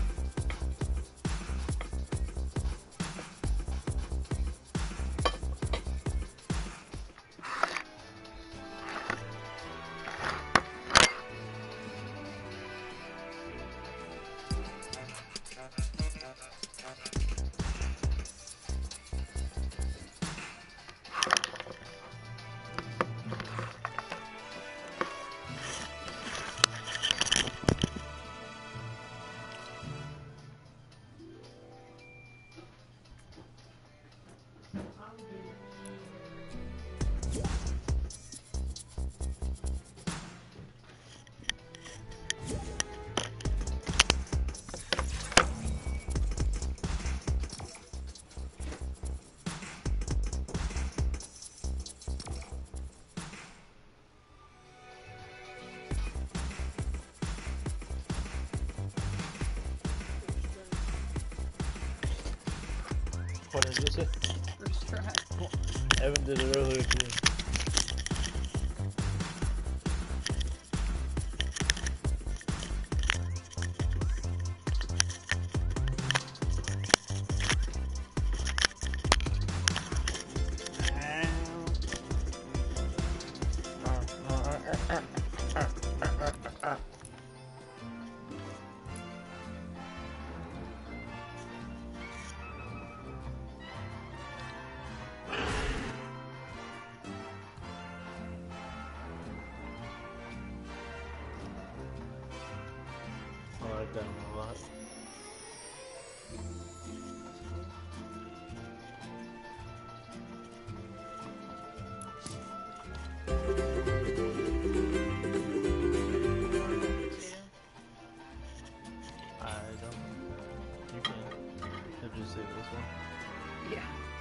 What did you say? First try. Evan did it earlier too. I like that one a lot. I don't know. You can. Did you see this one? Yeah.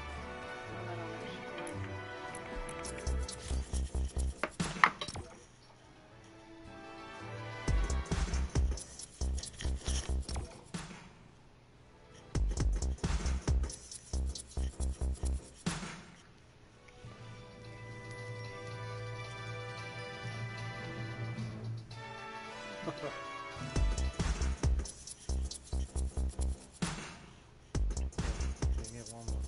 Can you get one more?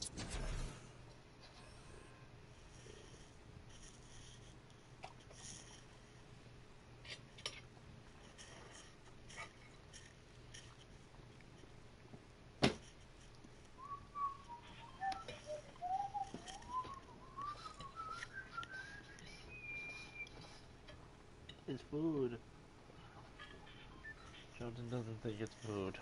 It's food. Jordan doesn't think it's food.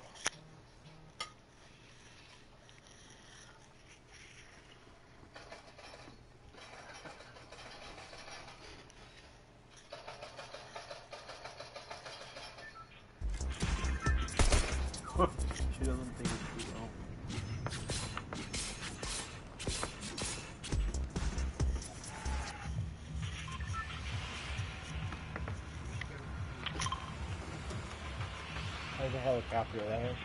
She doesn't think it's food at all. There's a helicopter there.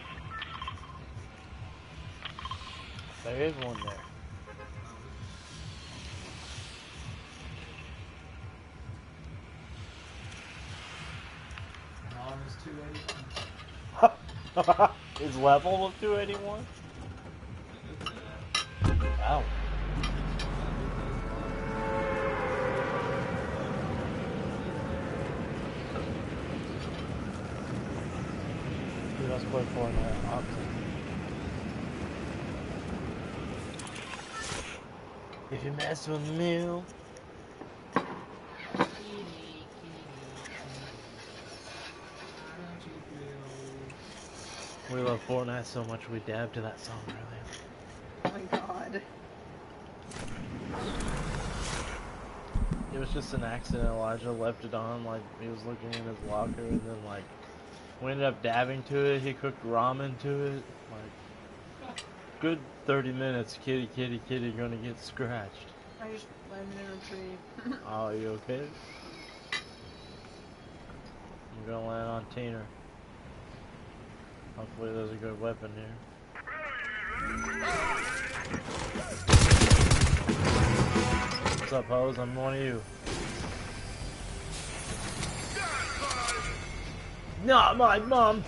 There is one there. Mom is two eighty-one. Is level of two eighty-one? Wow. Dude, let's play Fortnite. Option. If you mess with me, we love Fortnite so much we dabbed to that song earlier. Oh my god. It was just an accident. Elijah left it on, like he was looking in his locker, and then like we ended up dabbing to it. He cooked ramen to it. Like good thirty minutes. Kitty, kitty, kitty, gonna get scratched. I just landed in a tree. Oh, are you okay? I'm gonna land on Teener. Hopefully there's a good weapon here. What's up, hoes? I'm one of you. Not my mom!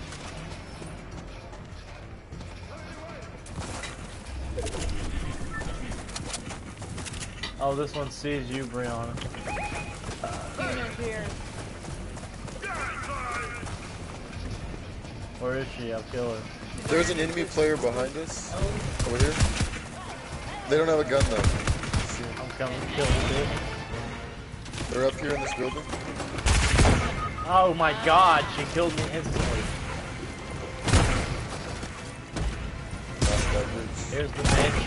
Oh, this one sees you, Brianna. Teener's here. Where is she? I'll kill her. There's an enemy player behind us. Over here. They don't have a gun though. See 'em. I'm coming to kill the bitch. They're up here in this building. Oh my god, she killed me instantly. Past that bridge. Here's the bitch.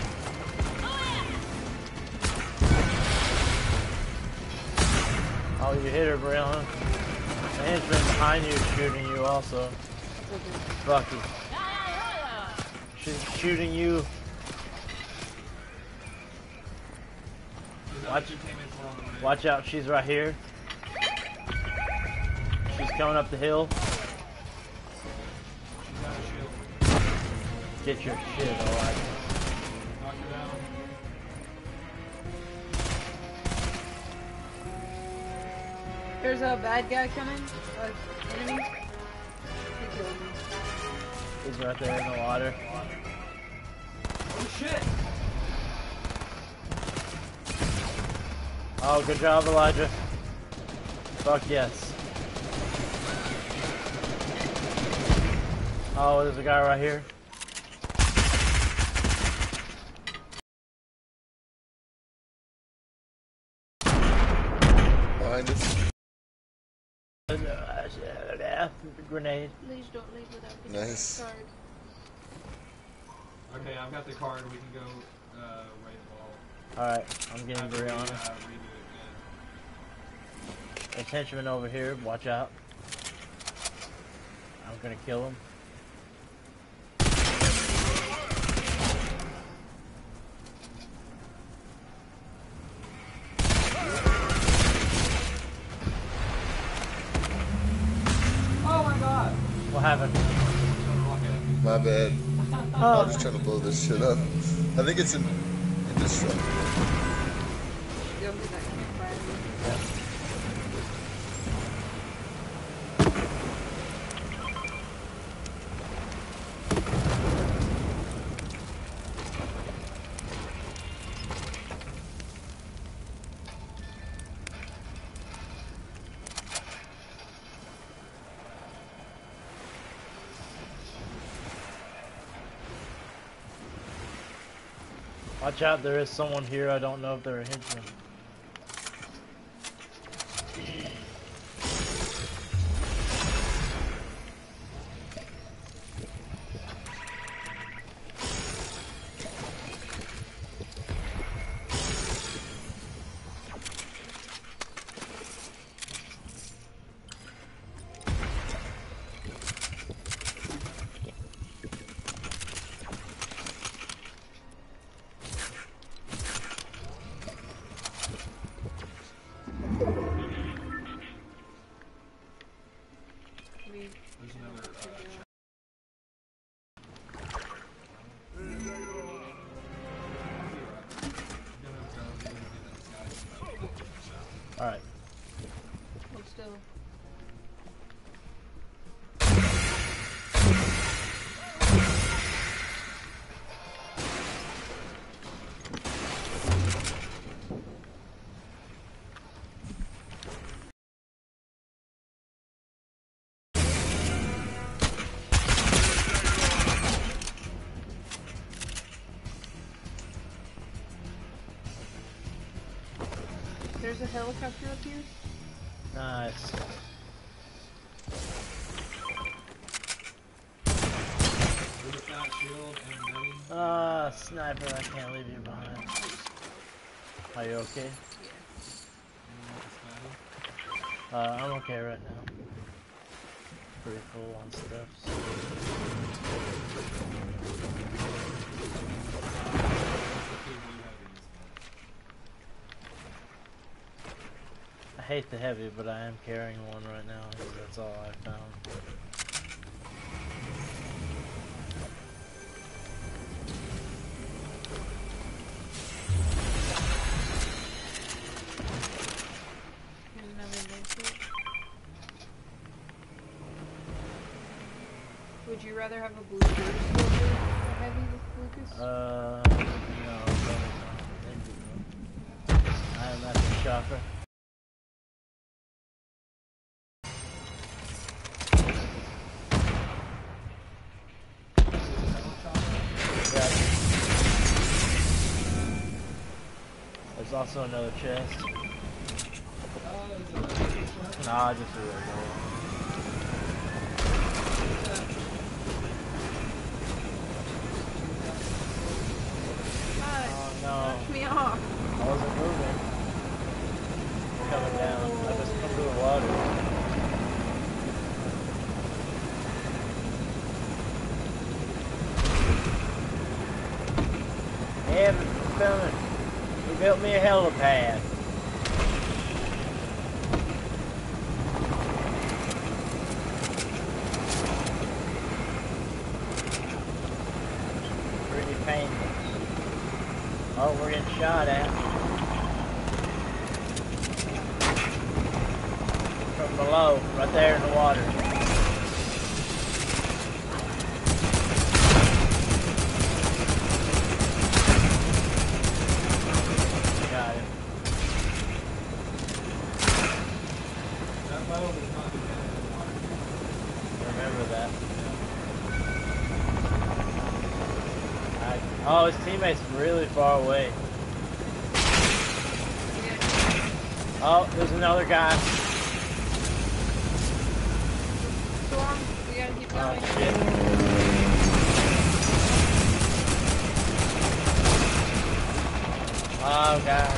Oh, you hit her, Brianna. The henchman behind you is shooting you also. Fucky. She's shooting you. Watch, watch out, she's right here. She's coming up the hill. Get your shit, alright. There's a bad guy coming. Uh, enemy. He killed me. He's right there in the water. Oh shit! Oh, good job, Elijah. Fuck yes. Oh, there's a guy right here. Behind us. Grenade. Please don't leave without the Nice. card. Okay, I've got the card. We can go uh, right the ball. Alright, I'm getting After we, uh, Brianna. redo it There's henchmen over here, watch out. I'm gonna kill him. Oh my god! What happened? My bad. I'm Oh, just trying to blow this shit up. I think it's in, in this truck. You don't think that can fire me? watch out, there is someone here. I don't know if they're a henchman. Alright. Hold still. There's a helicopter up here. Nice. With a fat shield and money. Ah, sniper, I can't leave you behind. Are you okay? Uh, I'm okay right now. Pretty full on stuff. So. I hate the heavy, but I am carrying one right now because that's all I found. Would you rather have a blue burst or a heavy with Lucas? Uh, no, probably not. Thank you. I am at the shopper. Yeah. There's also another chest. Nah, just a regular one. Knocked me off. I wasn't moving. Coming down. I just come through the water. Yeah, Mister Spillman. He built me a helipad. Pretty painful. Oh, we're getting shot at. From below, right there in the water. Got him. That boat is not dependent on water. Remember that. I, oh, his teammate's really far away. Oh, there's another guy. Storm, we gotta keep Oh, going. shit. Oh, God.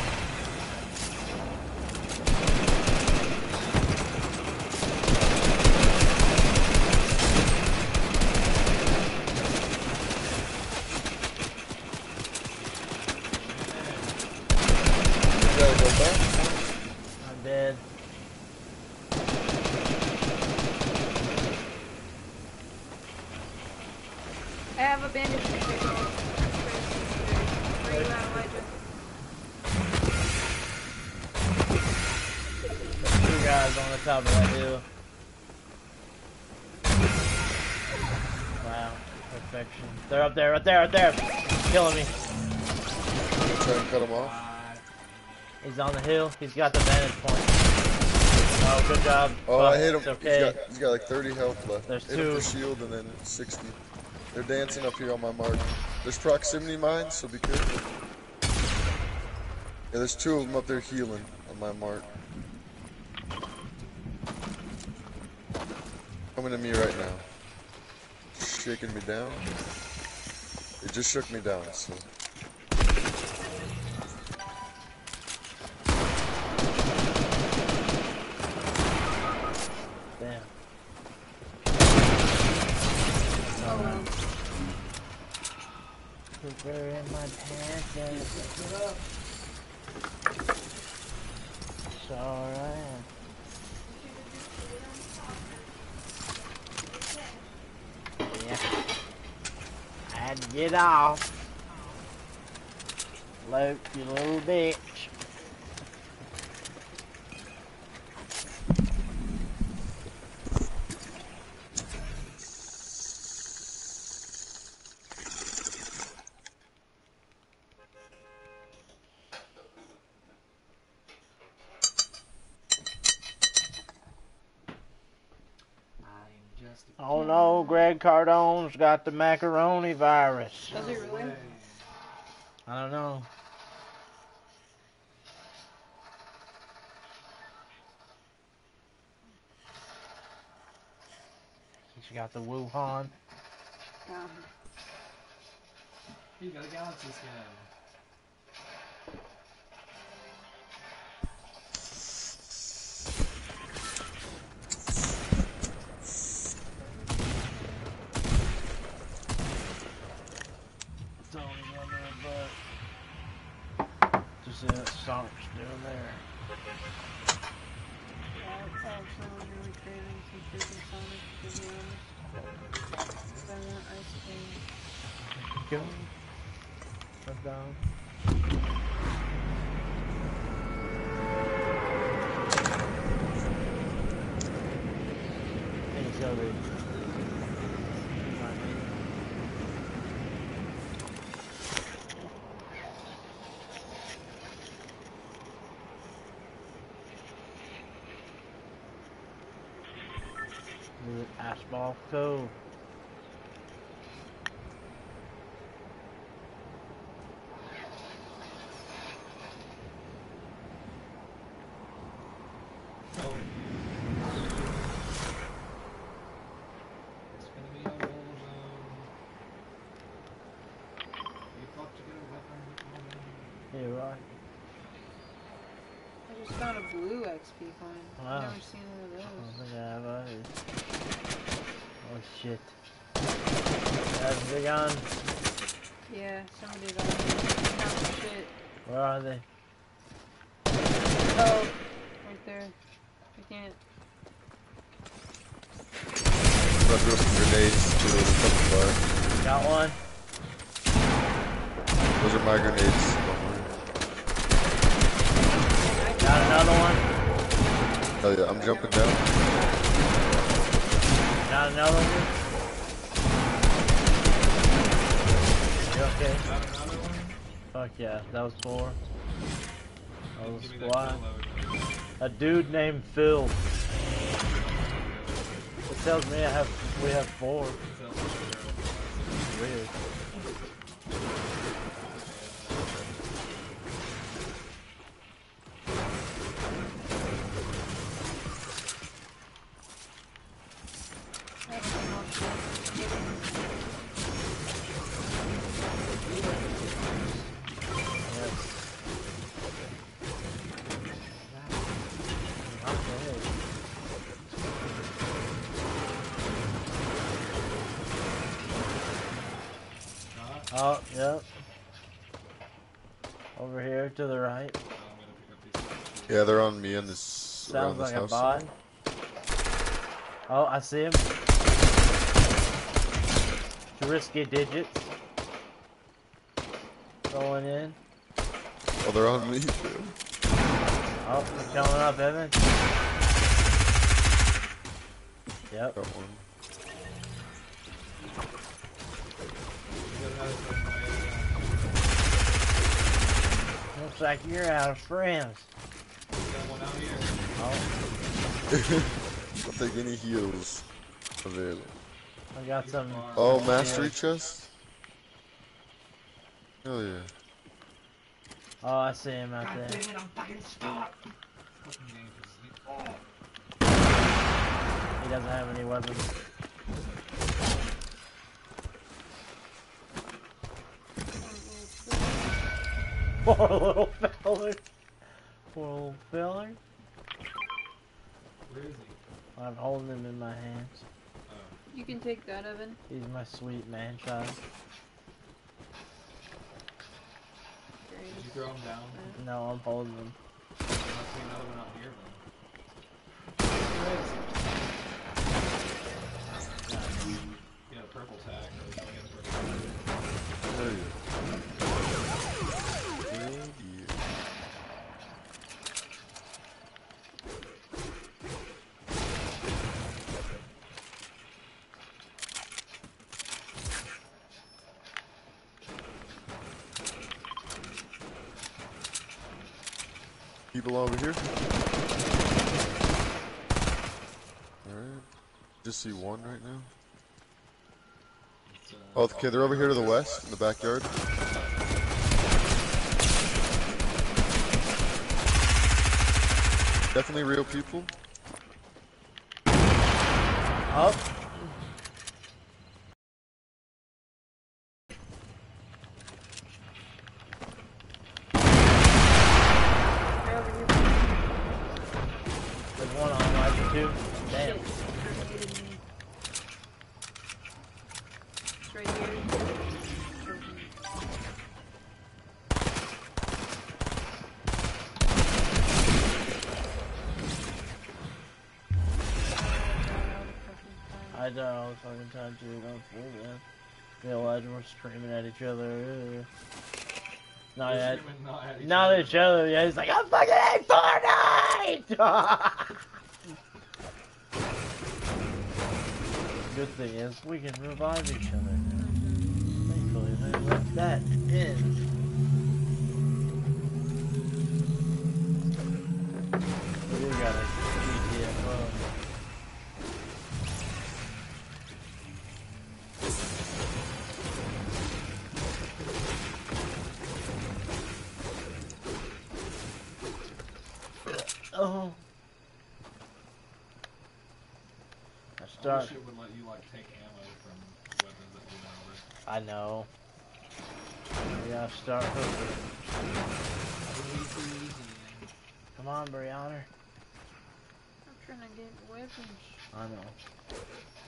You gotta go back. I'm dead. I have a bandage. Where you at, Elijah? There's two guys on the top of that hill. Wow, perfection. They're up there, right there, right there. Killing me. Try and cut him off. He's on the hill. He's got the vantage point. Oh, good job. Oh, Fuck, I hit him. It's okay. He's got, he's got like thirty health left. There's hit him two. for shield and then sixty. They're dancing up here on my mark. There's proximity mines, so be careful. Yeah, there's two of them up there healing on my mark. Coming to me right now. Shaking me down. It just shook me down, so. Damn. Cooper in my pants. It's alright. Yeah. I had to get off. Luke, you little bitch. Oh no, Greg Cardone's got the macaroni virus. Does he really? Way. I don't know. She got the Wuhan. Um, You got a galaxy skin. Tony on there, but just see that Sonic's doing there. yeah, it's actually really craving some freaking Sonic, to be honest. 'Cause I want ice cream. Go. Put down. I think it's gonna be. Asphalt Cove. Oh. It's gonna be a war zone. You got to get a weapon. Yeah, right. I just found a blue X P coin. Wow. I've never seen one of I don't those. think I have either. Oh shit. That's the gun. Yeah, somebody died. Oh shit. Where are they? Oh, right there. I can't. I'm about to throw some grenades to those that come Got one. by. Those are my grenades. Don't worry. Got another one. Oh yeah, I'm jumping down. Got another one. You okay? Got another one? Fuck yeah, that was four. That was Give a me that squad. kill load. A dude named Phil. It tells me I have we have four. Weird. Oh, yep. Over here to the right. Yeah, they're on me in this around Sounds this like a house. bot. Oh, I see him. Risky digits. Going in. Oh, they're on me too. Oh, they're coming up, Evan. Yep. Got one. Looks like you're out of friends. Got one out here. Oh, I'll take any heals available. I got some. Oh, mastery chest? Hell yeah. Oh, I see him out God there. dang it, I'm fucking stuck. Fucking game is- He doesn't have any weapons. Poor little feller. Poor little feller. Where is he? I'm holding him in my hands. Oh. You can take that, Evan. He's my sweet man child. Great. Did you throw him down? No, I'm holding him. I see another one out here then. Where is he? He had a purple tag. Or something. He had a purple tag. Hell yeah. Hell yeah. People over here. Alright. Just see one right now. It's, uh, Oh, okay, they're over here to the west, in the backyard. Definitely real people. Up. There's one on like two. Damn. It's right here. I know, all the fucking time too. Don't fool them. Realize we're screaming at each other. Not We're at, screaming not at each not other. at each other. Yeah, he's like, I'm fucking at Fortnite. Good thing is we can revive each other. Thankfully, they left that in. We do got a G T F O. Oh. I I start. wish it would let you like take ammo from weapons that you know. I know. Yeah, I start hooking. Come on, Brianna. I'm trying to get weapons. I know.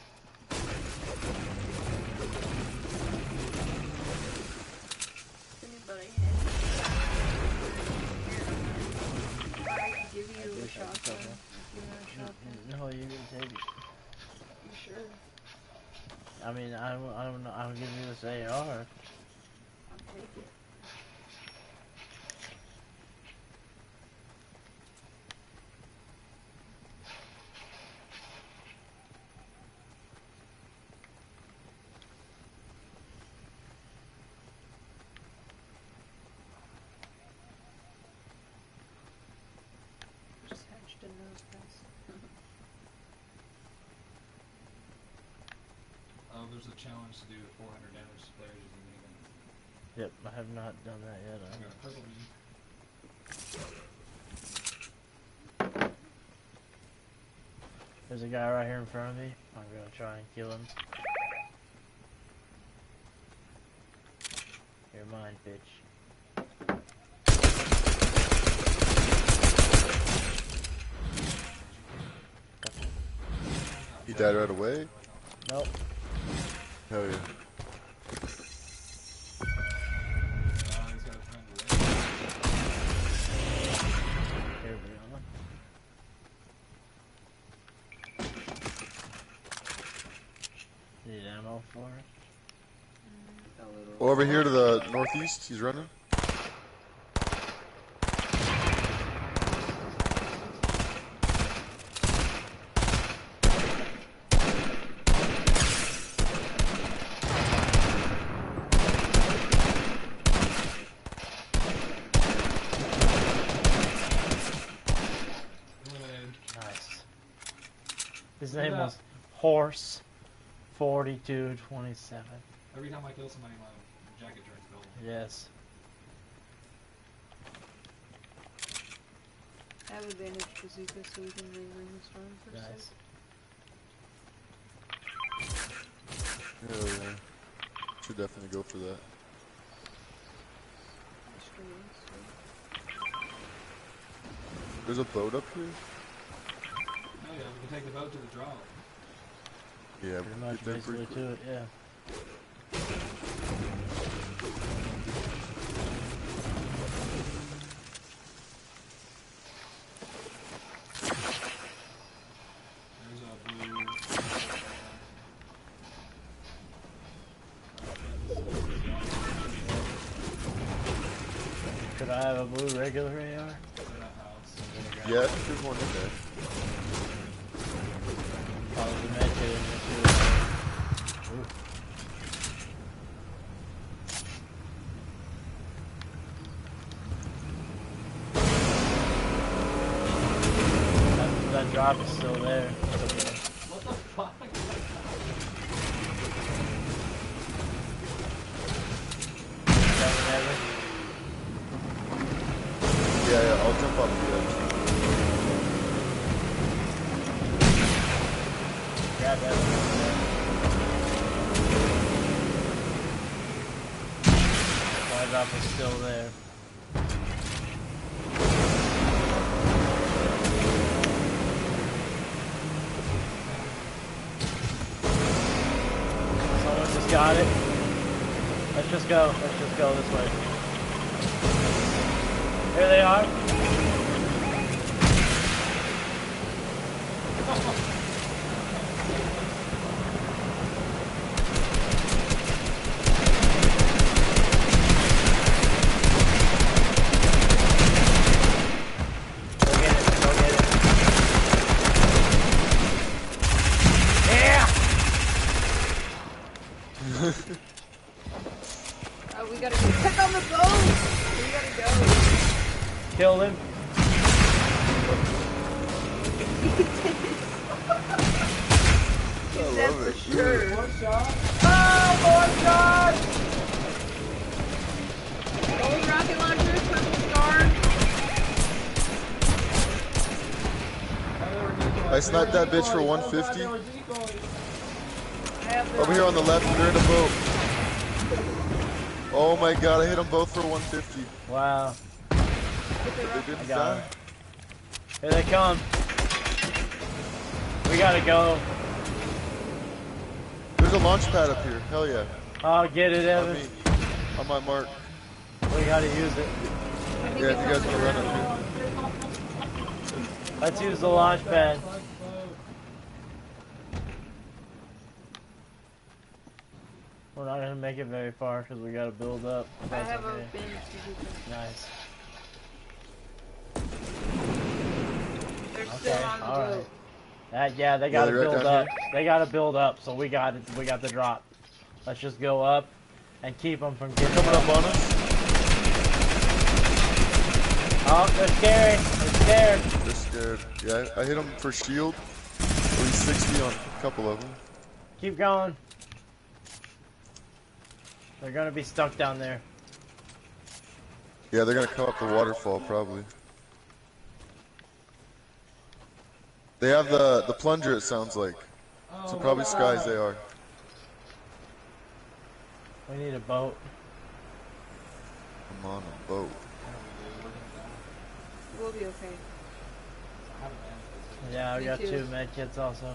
If anybody has I can give you a guess I can shotgun. cover. Give me a shotgun. No, you can take it. You sure? I mean, I don't, I don't know. I'll give you this A R. I'll take it. Just hatched a nose pass. Oh, there's a challenge to do four hundred damage to players using minigun. Yep, I have not done that yet. I I got a purple beam. There's a guy right here in front of me. I'm gonna try and kill him. You're mine, bitch. He died right away. Nope. Hell yeah. Uh, he's got a friend with Here, Brianna. Need ammo for it? A little. Oh, over here to the northeast, he's running. eliminated. Nice. His Look at name that. was Horse forty-two twenty-seven. Every time I kill somebody, my jacket turns gold. Yes. I have advantage bazooka so we can re-ring the storm for a Nice. sec. Hell yeah. Should definitely go for that. Extra wings, There's a boat up here. Oh yeah, we can take the boat to the drop. Yeah, Pretty we much get there basically pretty to quick. it, yeah. There's a blue. Could I have a blue regular A R? In that house. Yeah, I think there's one in there. Probably meant to in there too. Ooh. That, that drop is still there. It's okay. What the fuck? jump off the edge. Grab that one. Light up is still there. Someone just got it. Let's just go. Let's just go this way. Here they are. Go get it. Go get it. Yeah! Oh, we gotta get back on the boat! We gotta go. Killed him. I love it. Sure. One shot. Oh, more shots! Gold rocket launchers, purple star. I sniped that bitch for one fifty. There were decoys. I have the Over here on the left, they're in a boat. Oh my god, I hit them both for one fifty. Wow. Get the They rocket. didn't I got die. it. Here they come. We gotta go. There's a launch pad up here. Hell yeah. Oh, get it, On Evan. me. On my mark. We gotta use it. I think Yeah, if it's you guys on the want to run ground. up Let's use the launch pad. We're not gonna make it very far because we gotta build up. I That's have a okay. bin to do this. Nice. They're Okay, still on the all right. boat. That yeah, they Yeah, gotta they're right build down up. They gotta build up. So we got it. We got the drop. Let's just go up and keep them from getting Coming up on us. Oh, they're scary. They're scared. They're scared. Yeah, I, I hit them for shield. At least sixty on a couple of them. Keep going. They're gonna be stuck down there. Yeah, they're gonna come up the waterfall probably. They have the the plunger. It sounds like. So probably skies they are. We need a boat. I'm on a boat. We'll be okay. Yeah, I Me got too. two med kits also.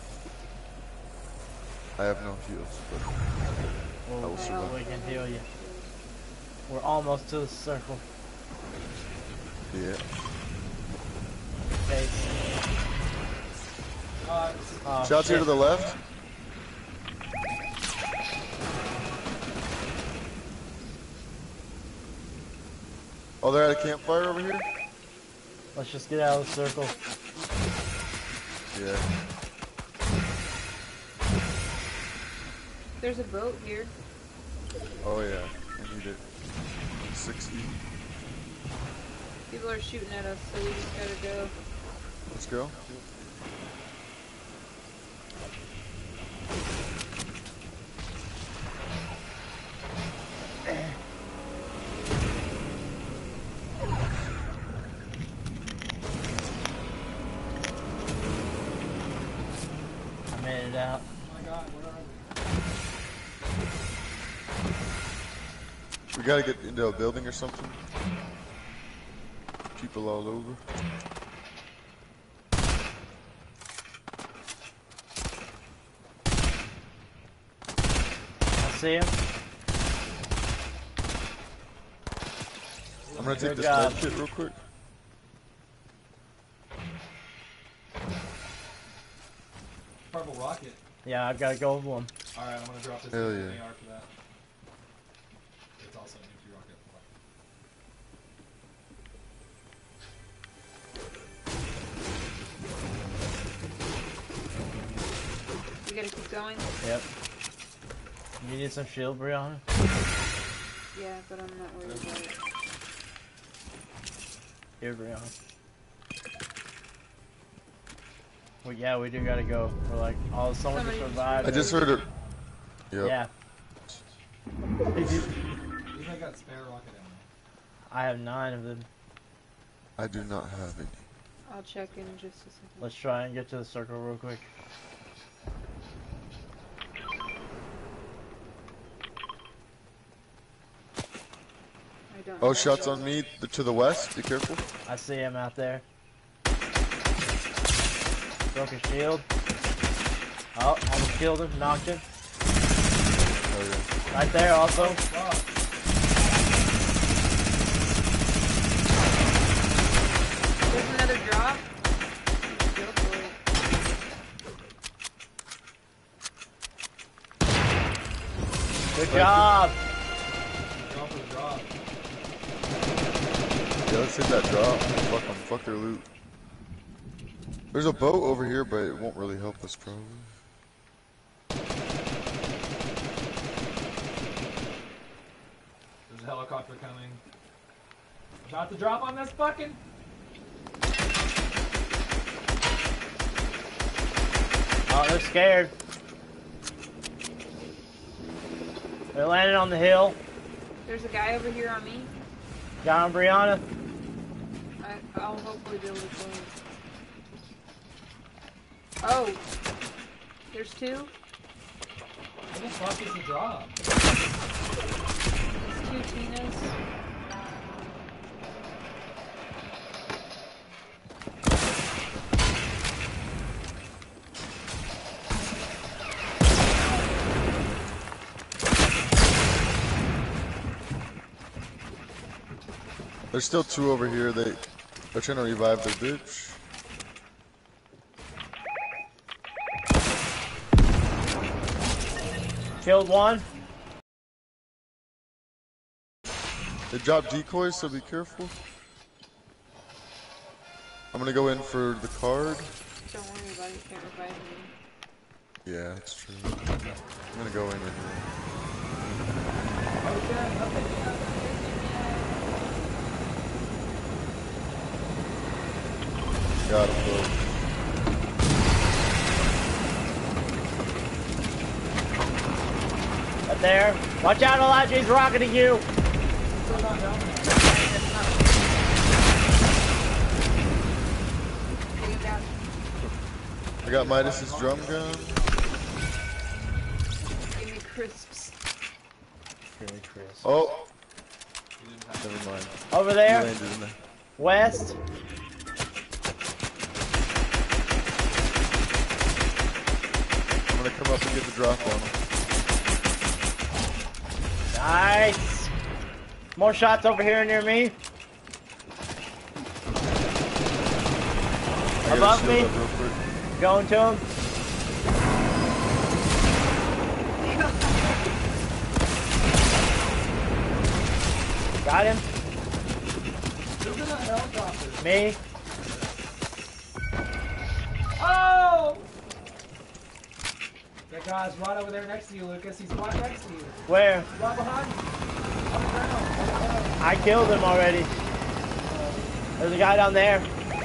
I have no heals, but We'll, I will survive. we can heal you. We're almost to the circle. yeah. Okay. Uh, Oh, Shots here shit. to the left. Oh, they're at a campfire over here? Let's just get out of the circle. Yeah. There's a boat here. Oh yeah. I need it. sixty. People are shooting at us, so we just gotta go. Let's go. I made it out. oh my god, where are we? We gotta get into a building or something. People all over. I see him. I'm gonna take Good this job. med kit real quick. Purple rocket. Yeah, I've got a gold one. Alright, I'm gonna drop this Hell in yeah. the A R for that. It's also an empty rocket. We gotta keep going. Yep. You need some shield, Brianna? Yeah, but I'm not worried about it. Here, Brianna. Well, yeah, we do gotta go. We're like, oh, someone just Somebody- survived. I just heard it. Yep. Yeah. Even I got spare rocket ammo. I have nine of them. I do not have any. I'll check in just a second. Let's try and get to the circle real quick. I don't Oh, know. shots on me th- to the west. Be careful. I see him out there. Broke his shield. Oh, almost killed him. Knocked him. Oh yeah. Right there also. There's another drop. Go for it. Good job. Drop or drop. Yeah, let's hit that drop. Fuck them. Fuck their loot. There's a boat over here, but it won't really help us probably. There's a helicopter coming. About to drop on this fucking. Oh, they're scared. They're landing on the hill. There's a guy over here on me. Got him, Brianna. I, I'll hopefully be able to kill him. Oh, there's two. What the fuck is the drop? There's two Tinas. There's still two over here. They they're trying to revive their bitch. Killed one. They drop decoys, so be careful. I'm gonna go in for the card. Don't worry about it, you can't revive me. Yeah, that's true. I'm gonna go in anyway. Got him, bro. Right there. Watch out, Elijah. He's rocketing you. Bring him down. I got Midas's drum gun. Give me crisps. Really, Chris. Oh, never mind. Over He there. landed in there. West. I'm gonna come up and get the drop on him. Nice. More shots over here near me. I gotta Above shield me. up real quick. Going to him. Got him. Who's in that helicopter? Me. Oh! That guy's right over there next to you, Lucas. He's right next to you. Where? Right behind you. On the ground. I killed him already. There's a guy down there.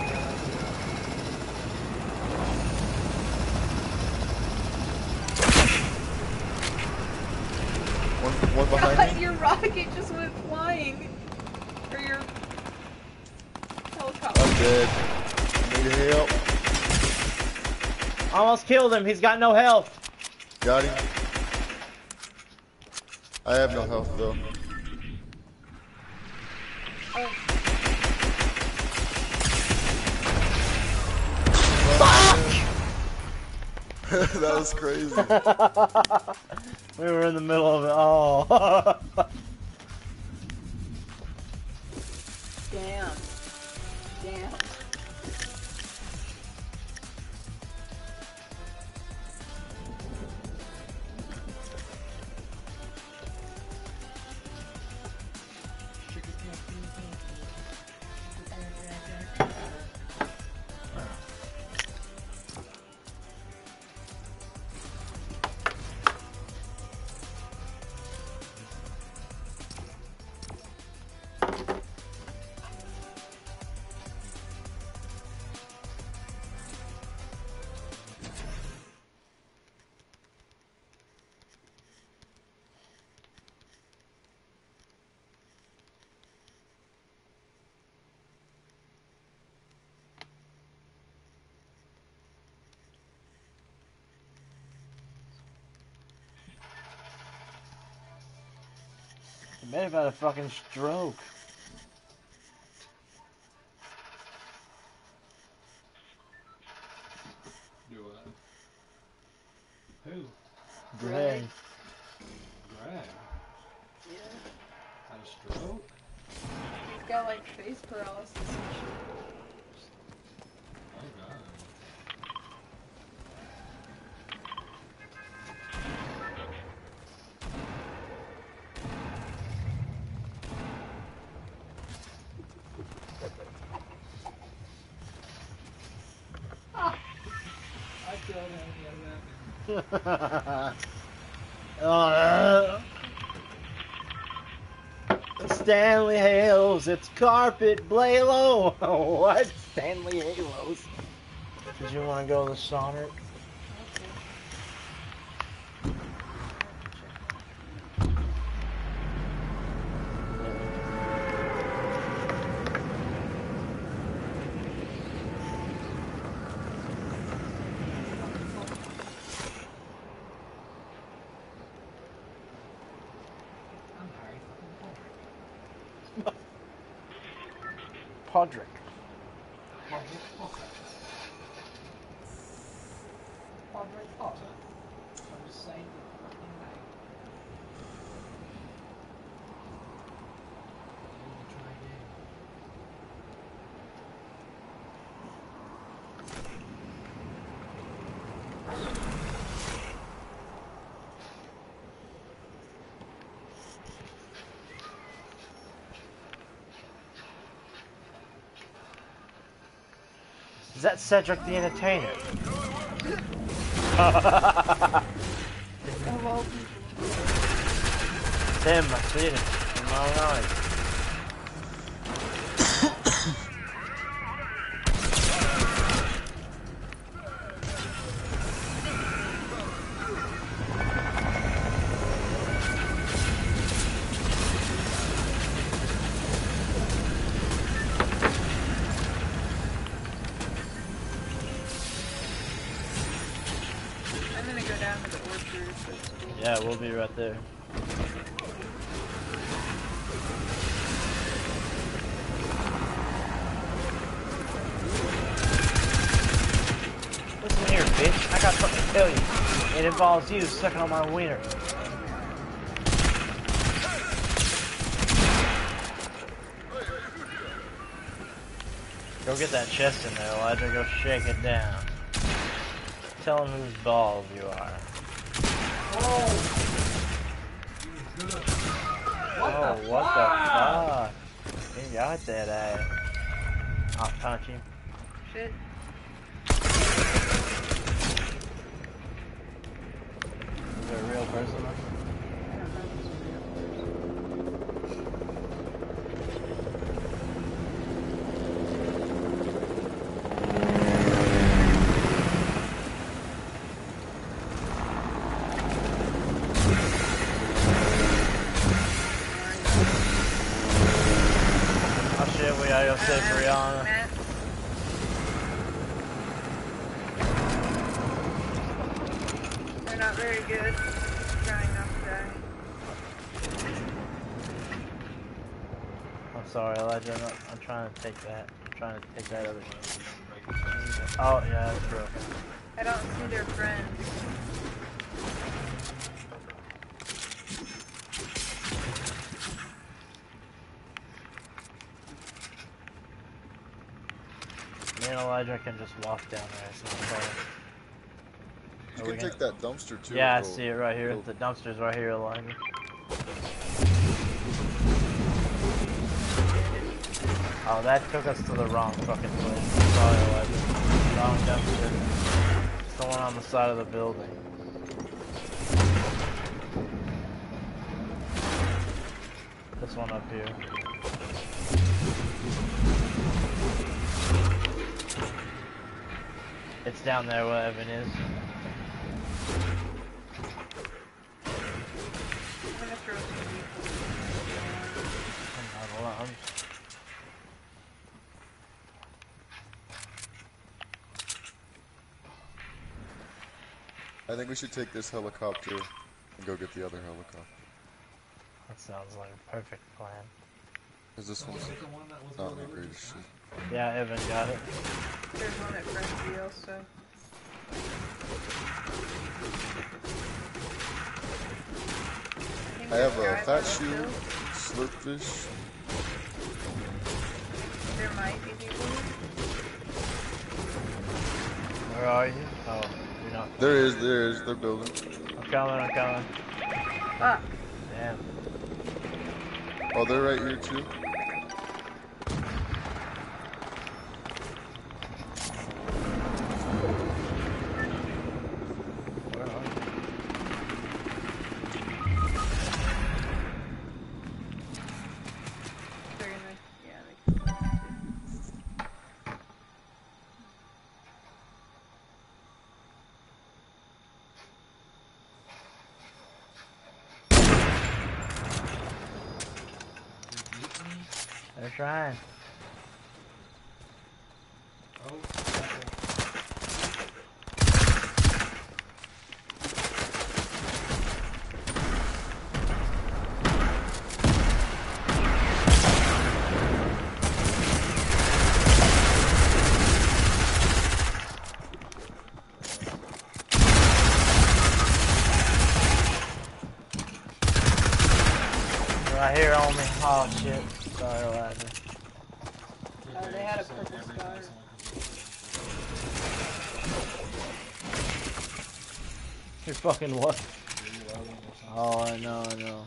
One, one behind God, me. your rocket just went flying. Or your helicopter. I'm dead. Need help. Almost killed him. He's got no health. Got him. I have no health though. Oh, That was crazy. We were in the middle of it. Oh. damn. Damn. You may have had a fucking stroke. Do what? Who? Greg. Greg. Yeah. Had a stroke? He's got like face paralysis and shit. Oh god. I killed him the other uh, Stanley Halos, it's carpet Blaylo. What? Stanley Halos. Did you want to go to the Sonic? Podrick. Podrick Potter. I'm just saying the fucking name. Is that Cedric the Entertainer? Of all people. It's him, I see it in my own eyes. I'm gonna go down to the orchard if that's cool. Yeah, we'll be right there. Listen here, bitch. I got something to tell you. It involves you sucking on my wiener. Go get that chest in there, Elijah. Go shake it down. Tell him whose balls you are. Oh! What Oh, the what fuck? the fuck? You got that ass. I'll punch him. Shit. Is there a real person? I don't know if it's a real person. Oh shit, we gotta go save Brianna. Matt, they're not very good. Trying not to die. I'm sorry, Elijah. I'm, not, I'm trying to take that. I'm trying to take that other one. Oh, yeah, that's broken. I don't see their friends. Me and Elijah can just walk down there. It's not far. You Are we can take gonna- that dumpster too. Yeah, I It'll- see it right here. it'll- The dumpster's right here, Elijah. Oh, that took us to the wrong fucking place. Sorry, Elijah. Wrong dumpster. It's the one on the side of the building. This one up here. It's down there where Evan is. I'm gonna throw some people. Hold on, hold on. I think we should take this helicopter and go get the other helicopter. That sounds like a perfect plan. Cause this So one's was it the one that was not rolled the over greatest just shit. now? Yeah, Evan got it. There's one at Frenchie also. I have a Guys fat on the shoe, hill, slurpfish. there might be people. Where are you? Oh, you're not. There is, there is. They're building. I'm coming, I'm coming. Ah, Damn. Oh, they're right here too. Where are you? they're gonna, yeah, they can find it. They're trying. Oh, okay. Right here on me. Oh shit. Sorry, Elijah. Oh, they had a So purple every star. place on You're fucking what? the computer, reloading or something. Oh, I know, I know.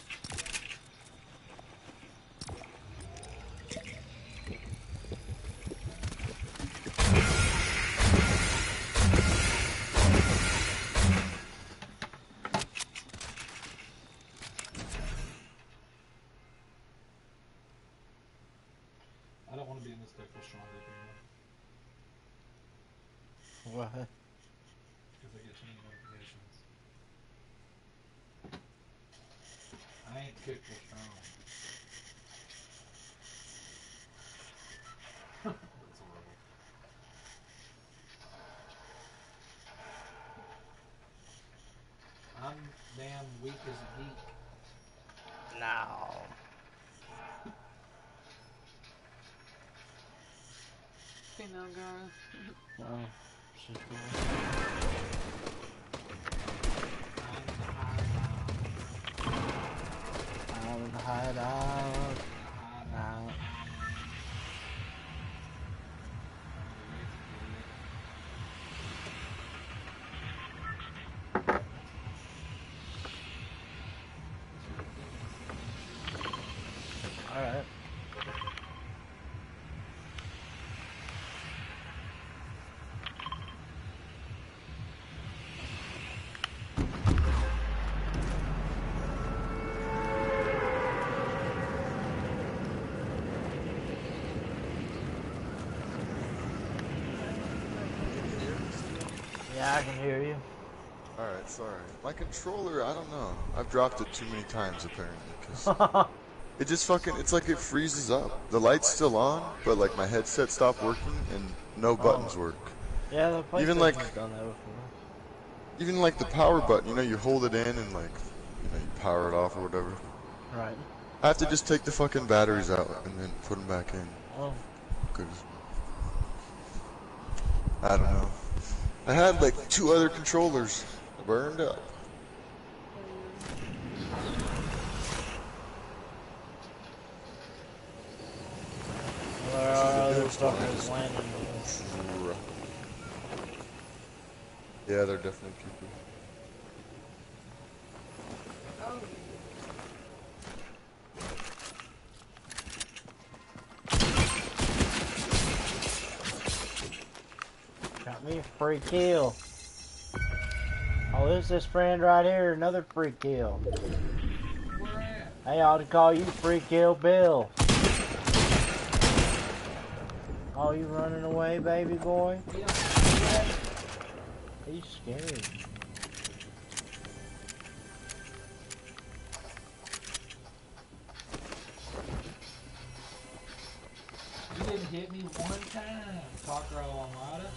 I don't want to be in this deck for strong anymore. What? Because I get too many notifications. I ain't kicked for strong. That's horrible. I'm damn weak as a geek. No. Female girl. Oh, she's cool. I'm in the hideout. Out. Alright. Yeah, I can hear you. Alright, sorry. My controller, I don't know. I've dropped it too many times apparently. Cause it just fucking, it's like it freezes up. The light's still on, but like my headset stopped working and no buttons work. Yeah, the PlayStation's Even like- done that before. Even like the power button, you know, you hold it in and like, you know, you power it off or whatever. Right. I have to just take the fucking batteries out and then put them back in. Oh. Cause I don't know. I had like two other controllers burned up. There are other fuckers landing. Yeah, they're definitely people. Oh, Got me a free kill. Oh, there's this friend right here, another free kill. Where at? Hey, I ought to call you Free Kill Bill. Oh, you running away, baby boy? He's scared. You didn't hit me one time, Taco Almada.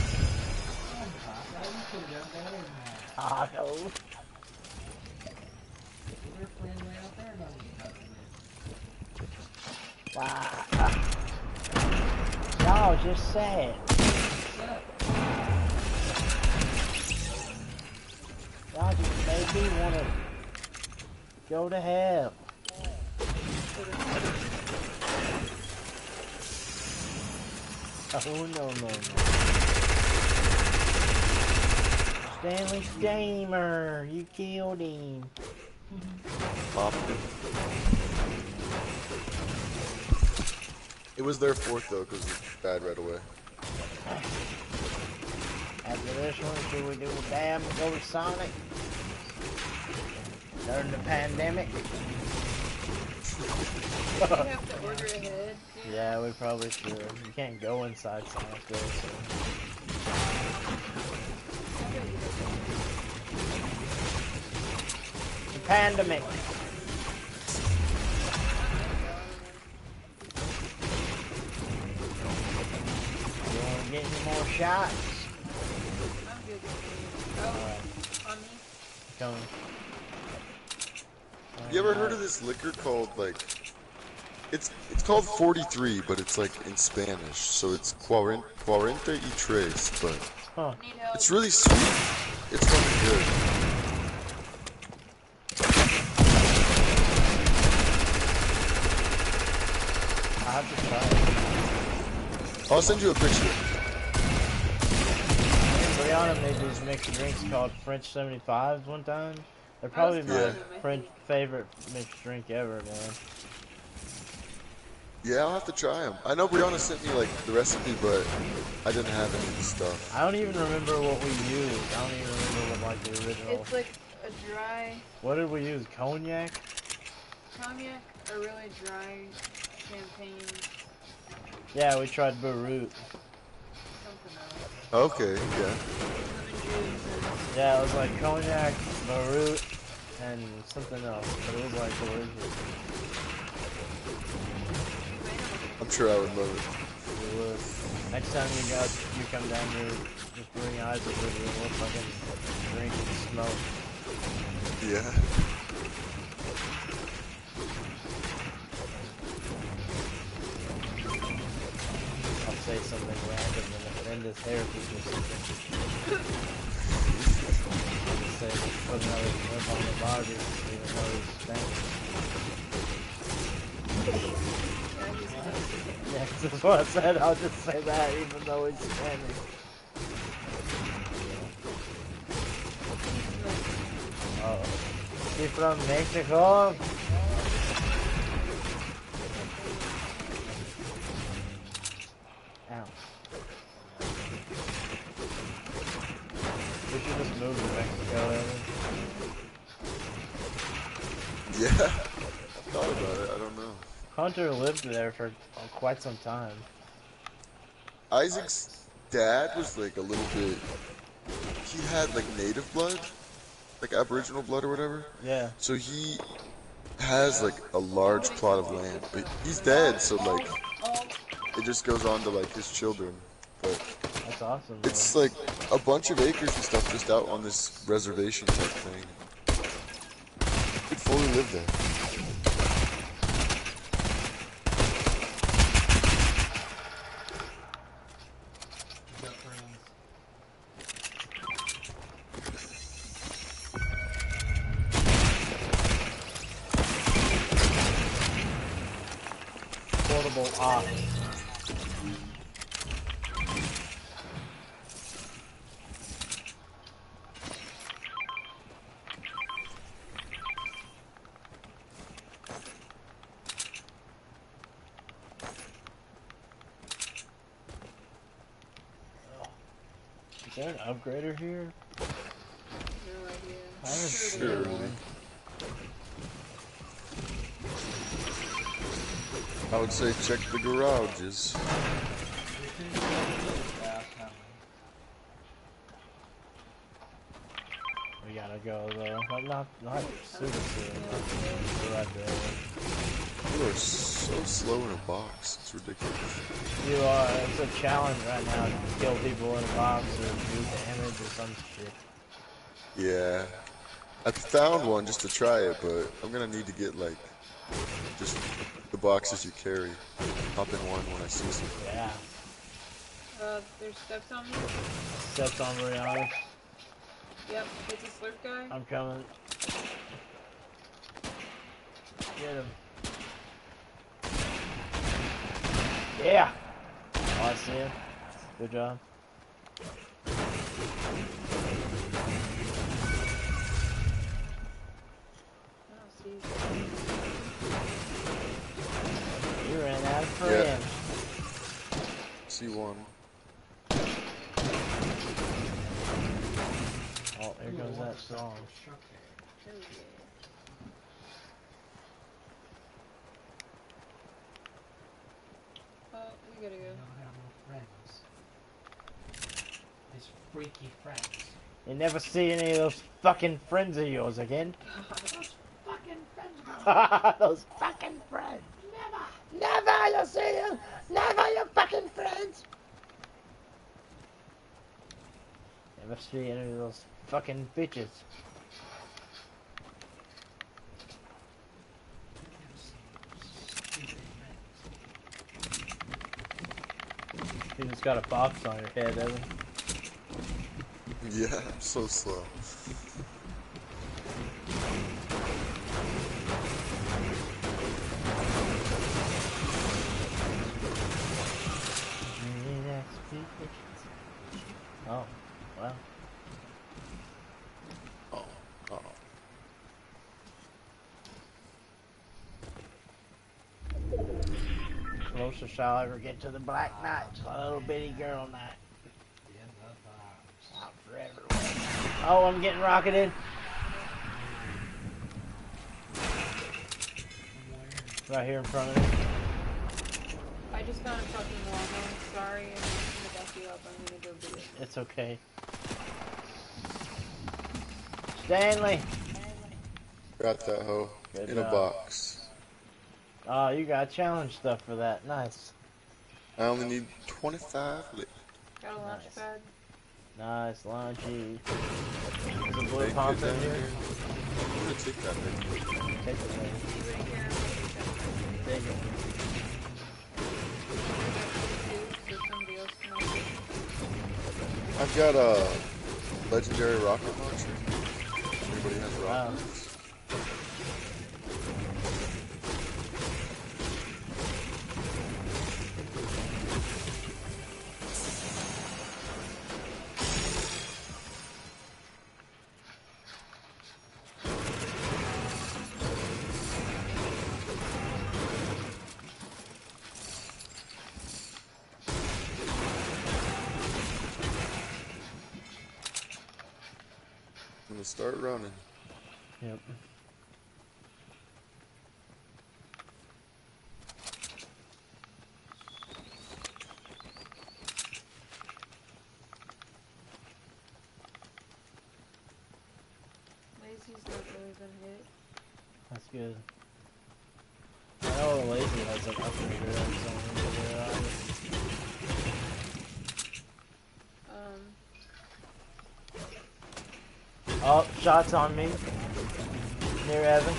Oh, Taco, you could have done better than that. Taco. We're friendly out there, not even Wow. Y'all just sad. Y'all just made me want to go to hell. Oh, no, no, no. Stanley Stamer, you killed him. Popped it. It was their fourth though, because it died right away. After this one, should we do a dab and go to Sonic? During the pandemic? You have to order ahead. Yeah, we probably should. You can't go inside Sonic though, so. The pandemic. You wanna get any more shots? I'm good. Oh, on me? Come. You ever heard of this liquor called like? It's it's called forty-three, but it's like in Spanish, so it's cuarenta y tres, but Huh. Need help? it's really sweet. It's fucking good. I have to try it. I'll send you a picture. Brianna made these mixed drinks called French seventy-fives one time. They're probably my Yeah. French favorite mixed drink ever, man. Yeah, I'll have to try them. I know Brianna sent me like the recipe, but I didn't have any of the stuff. I don't even remember what we used. I don't even remember what like the original. It's like a dry What did we use? Cognac? cognac, a really dry champagne, Yeah, we tried Beirut. something else. Okay, yeah. Lemon juice Yeah, it was like cognac, Beirut, and something else. But it was like delicious. I'm sure I would love it. It was. Next time you got you come down here, just bring Isaac with you and we'll fucking drink and smoke. Yeah. I'll say something random and offend his heritage or something. I'll just say put another lip on the body even though he's Spanish. Yeah, that's what I said. I'll just say that even though he's Spanish. Oh. He from Mexico? Ow. We should just move to Mexico, Evan. Yeah. I thought about it. I don't know. Hunter lived there for quite some time. Isaac's dad was like a little bit. He had like native blood, like Aboriginal blood or whatever. Yeah. So he has like a large plot of land, but he's dead. So like, it just goes on to like his children. But That's awesome. Man. it's like a bunch of acres and stuff just out on this reservation type thing. You could fully live there. Portable ox. Is there an upgrader here? No idea. I haven't seen Sure. one. I would say check the garages. We gotta go though, but not not super soon. We're right there. You are so slow in a box. It's ridiculous. You are. It's a challenge right now to kill people in a box or do damage or some shit. Yeah. I found one just to try it, but I'm gonna need to get like just the boxes you carry. Hop in one when I see some. Yeah. Uh, there's steps on me. Steps on Rihanna. Yep, it's a slurp guy. I'm coming. Get him. Yeah. Oh, I see him. Good job. I don't see you. You ran out of Yeah. friends. See one. Oh, here goes that song. Oh, yeah. Oh, we gotta You go. don't have no friends. These freaky friends. You never see any of those fucking friends of yours again. Those fucking friends. Those fucking friends. Never. Never you'll see them. Never your fucking friends. Never see any of those fucking bitches. You just got a box on your head, Evan. Yeah, I'm so slow. Oh, wow. Oh, oh. Closer shall I ever get to the Black Knight, a little bitty girl night. Out forever. Oh, I'm getting rocketed. Right here in front of me. I just found a fucking llama. Sorry, I'm not gonna back you up. I'm gonna go do it. It's okay. Stanley! Got that hoe Good in a job. box. Oh, you got challenge stuff for that. Nice. I only need twenty-five lit. Got a launch Nice. pad. Nice, launchy. There's a blue Take pump it in down here. here. I'm gonna take that thing. Take it, man. You right here. Take it. So somebody else can also. I've got a legendary rocket launcher. Anybody has Wow. rockets? I'm gonna start running. Yep. Lazy's not really been hit. That's good. I know the lazy has an upgrade or something. Um, Oh, shots on me. Near Evan.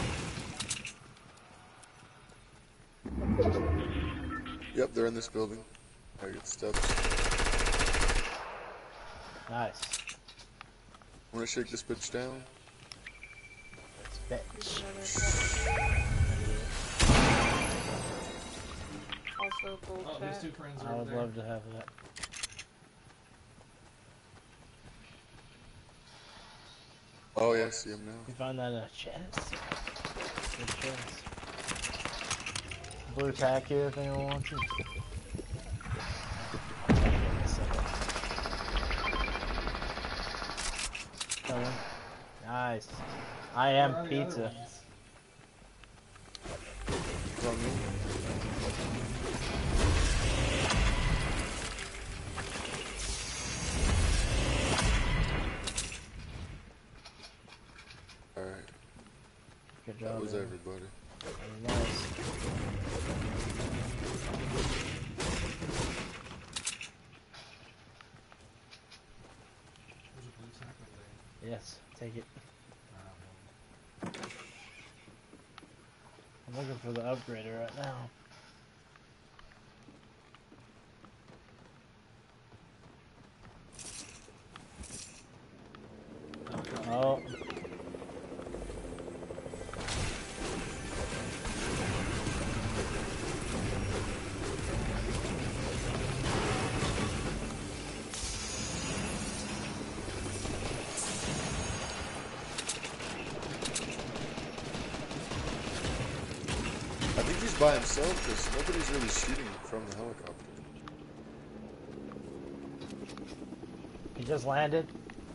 Yep, they're in this building. I get steps. Nice. I'm gonna shake this bitch down. Let's there's bitch. another cat. Also, gold Oh, these cat. two friends are I over would there. love to have that. Oh yeah, I see him now. You find that in a chest? Good chest. Blue tack here if anyone wants it. Coming. Nice. I Where am are the other pizza. ones? It's on me. Alright, Good job. that was man. everybody. Nice. There's a blue tack over there. Yes, take it. Uh, well, looking for the upgrader right now. Oh. I think he's by himself because nobody's really shooting from the helicopter. He just landed.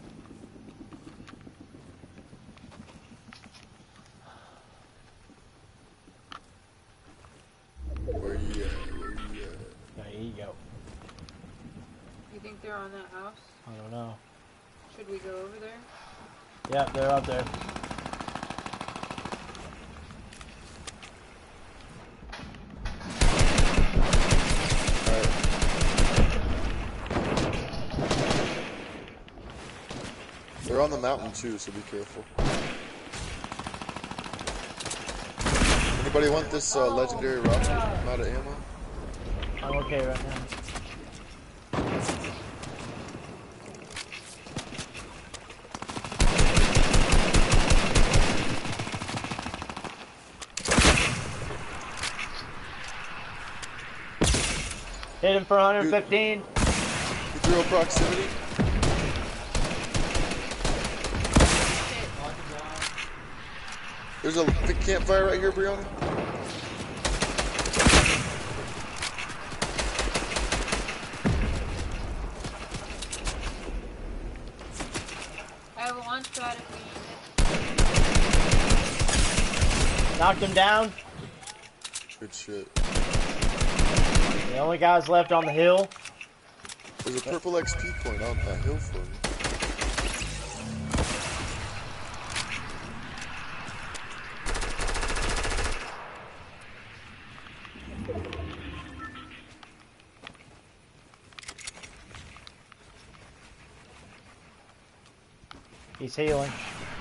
Where you at? Where you at? There you go. You think they're on that house? I don't know. Should we go over there? Yeah, they're up there. They're on the mountain too, so be careful. Anybody want this uh, legendary rocket? I'm out of ammo. I'm okay right now. Hit him for one fifteen. You threw a proximity. There's a big campfire right here, Brianna. I have a launch pad if we need Knocked him down. Good shit. The only guys left on the hill. There's a purple X P point on that hill for me. He's healing.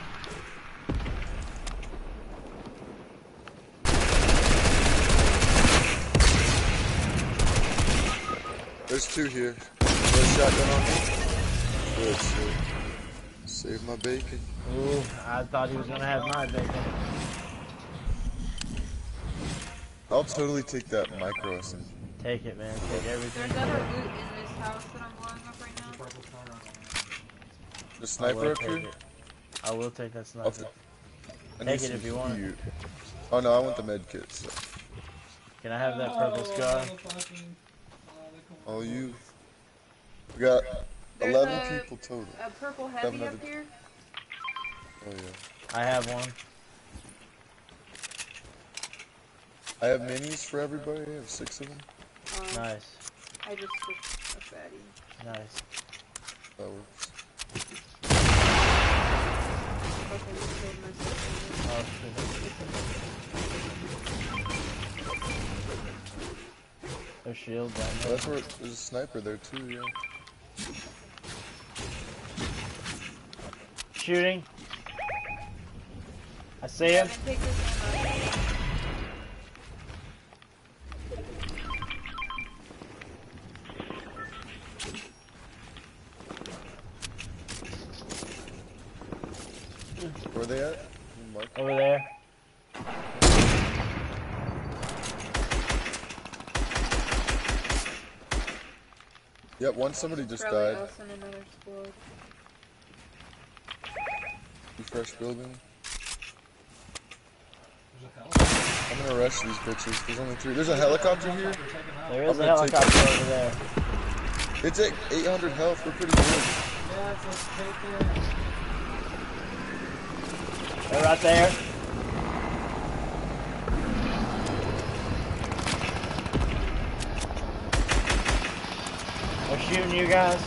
There's two here. There's a shotgun on me. Good shit. Save my bacon. Ooh, I thought he was gonna have my bacon. I'll totally take that micro S M G. Take it, man. Take everything. There's other loot in this house that I'm blowing up right now. The I sniper will up take here? it. I will take that I'll sniper. I Take need it some if you want it. heat. Oh no, I want the med kit. So. Can I have that purple scar? All you. We got There's eleven a- people total. A purple Seven heavy of up the- here. Oh yeah. I have one. I have minis for everybody. I have six of them. Um, Nice. I just took a fatty. Nice. That works. Okay, just killed myself. Oh, shit. There's shield down Oh, there. that's where there's a sniper there too. Yeah. Shooting. I see him. Evan, take this ammo. Where are they at? Mark. Over there. Yep, one somebody just Probably died. else in another squad. Refresh building. There's a I'm gonna rush these bitches. There's only three. There's a helicopter here. There is I'm a gonna take helicopter over there. It's at eight hundred health. We're pretty good. Yes, let's take it. They're right there. They're shooting you guys.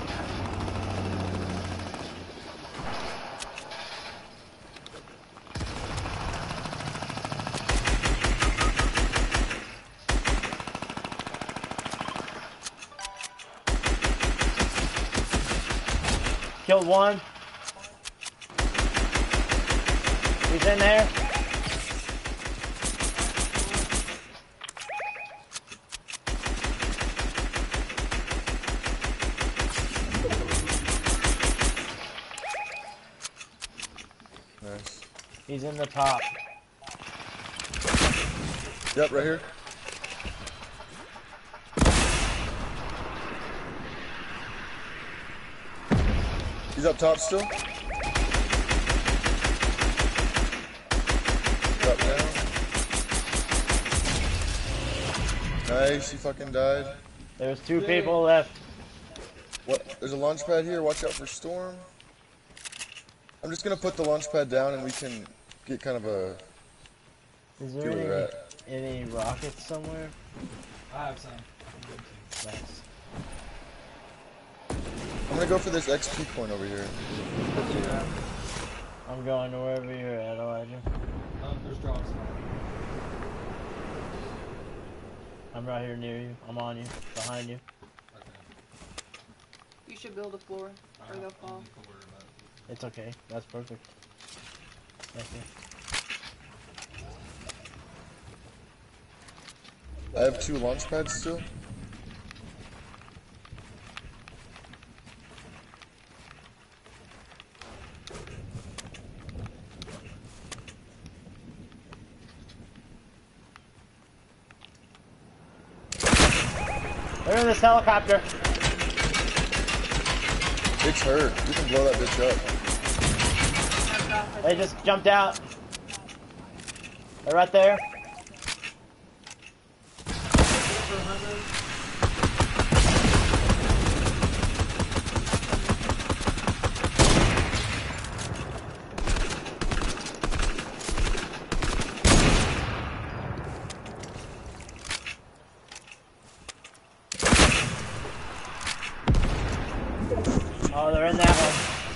Killed one. He's in there. He's in the top. Yep, right here. He's up top still. Up now. Nice, he fucking died. There's two people left. What? There's a launch pad here. Watch out for storm. I'm just gonna put the launch pad down and we can get kind of a. Is there See where they're any, any rockets somewhere? I have some. Nice. I'm gonna go for this X P point over here. I'm going to wherever you're at, Elijah. Um, there's drops. I'm right here near you. I'm on you. Behind you. You should build a floor, or they'll fall. It's okay. That's perfect. Thank you. I have two launch pads still. They're in this helicopter. It's her. We can blow that bitch up. They just jumped out. They're right there. Oh, they're in that one.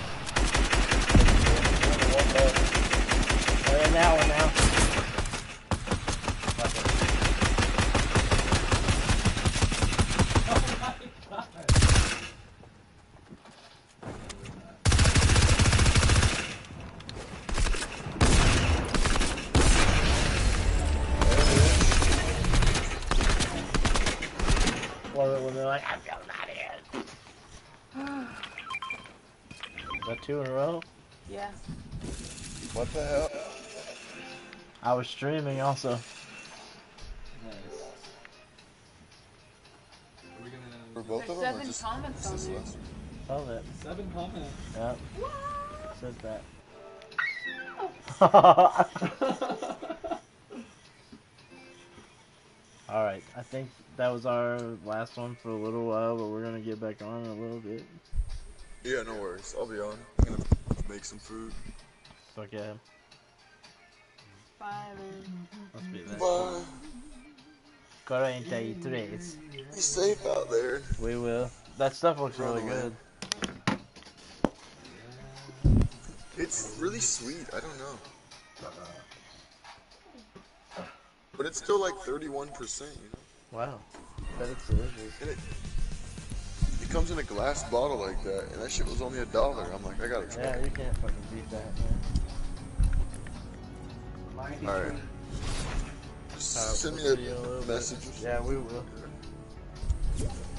They're in that one now. Well, when they're like, I'm going out of here. Is that two in a row? Yeah. What the hell? I was streaming also. Nice. Are we gonna... For both There's of them, or seven just comments just on this there. last one? Love it. Seven comments. Yep. Says that. Alright, I think that was our last one for a little while, but we're gonna get back on in a little bit. Yeah, no worries. I'll be on. I'm gonna make some food. Fuck yeah. Bye, man. Must be that. Bye. forty-three. Be safe out there. We will. That stuff looks really Run away. good. It's really sweet. I don't know. But it's still like thirty-one percent, you know? Wow. That is delicious. And it, it comes in a glass bottle like that, and that shit was only a dollar. I'm like, I gotta try Yeah, it. you can't fucking beat that, man. Alright. Just Uh, send me video a little a bit. message. Yeah, we will.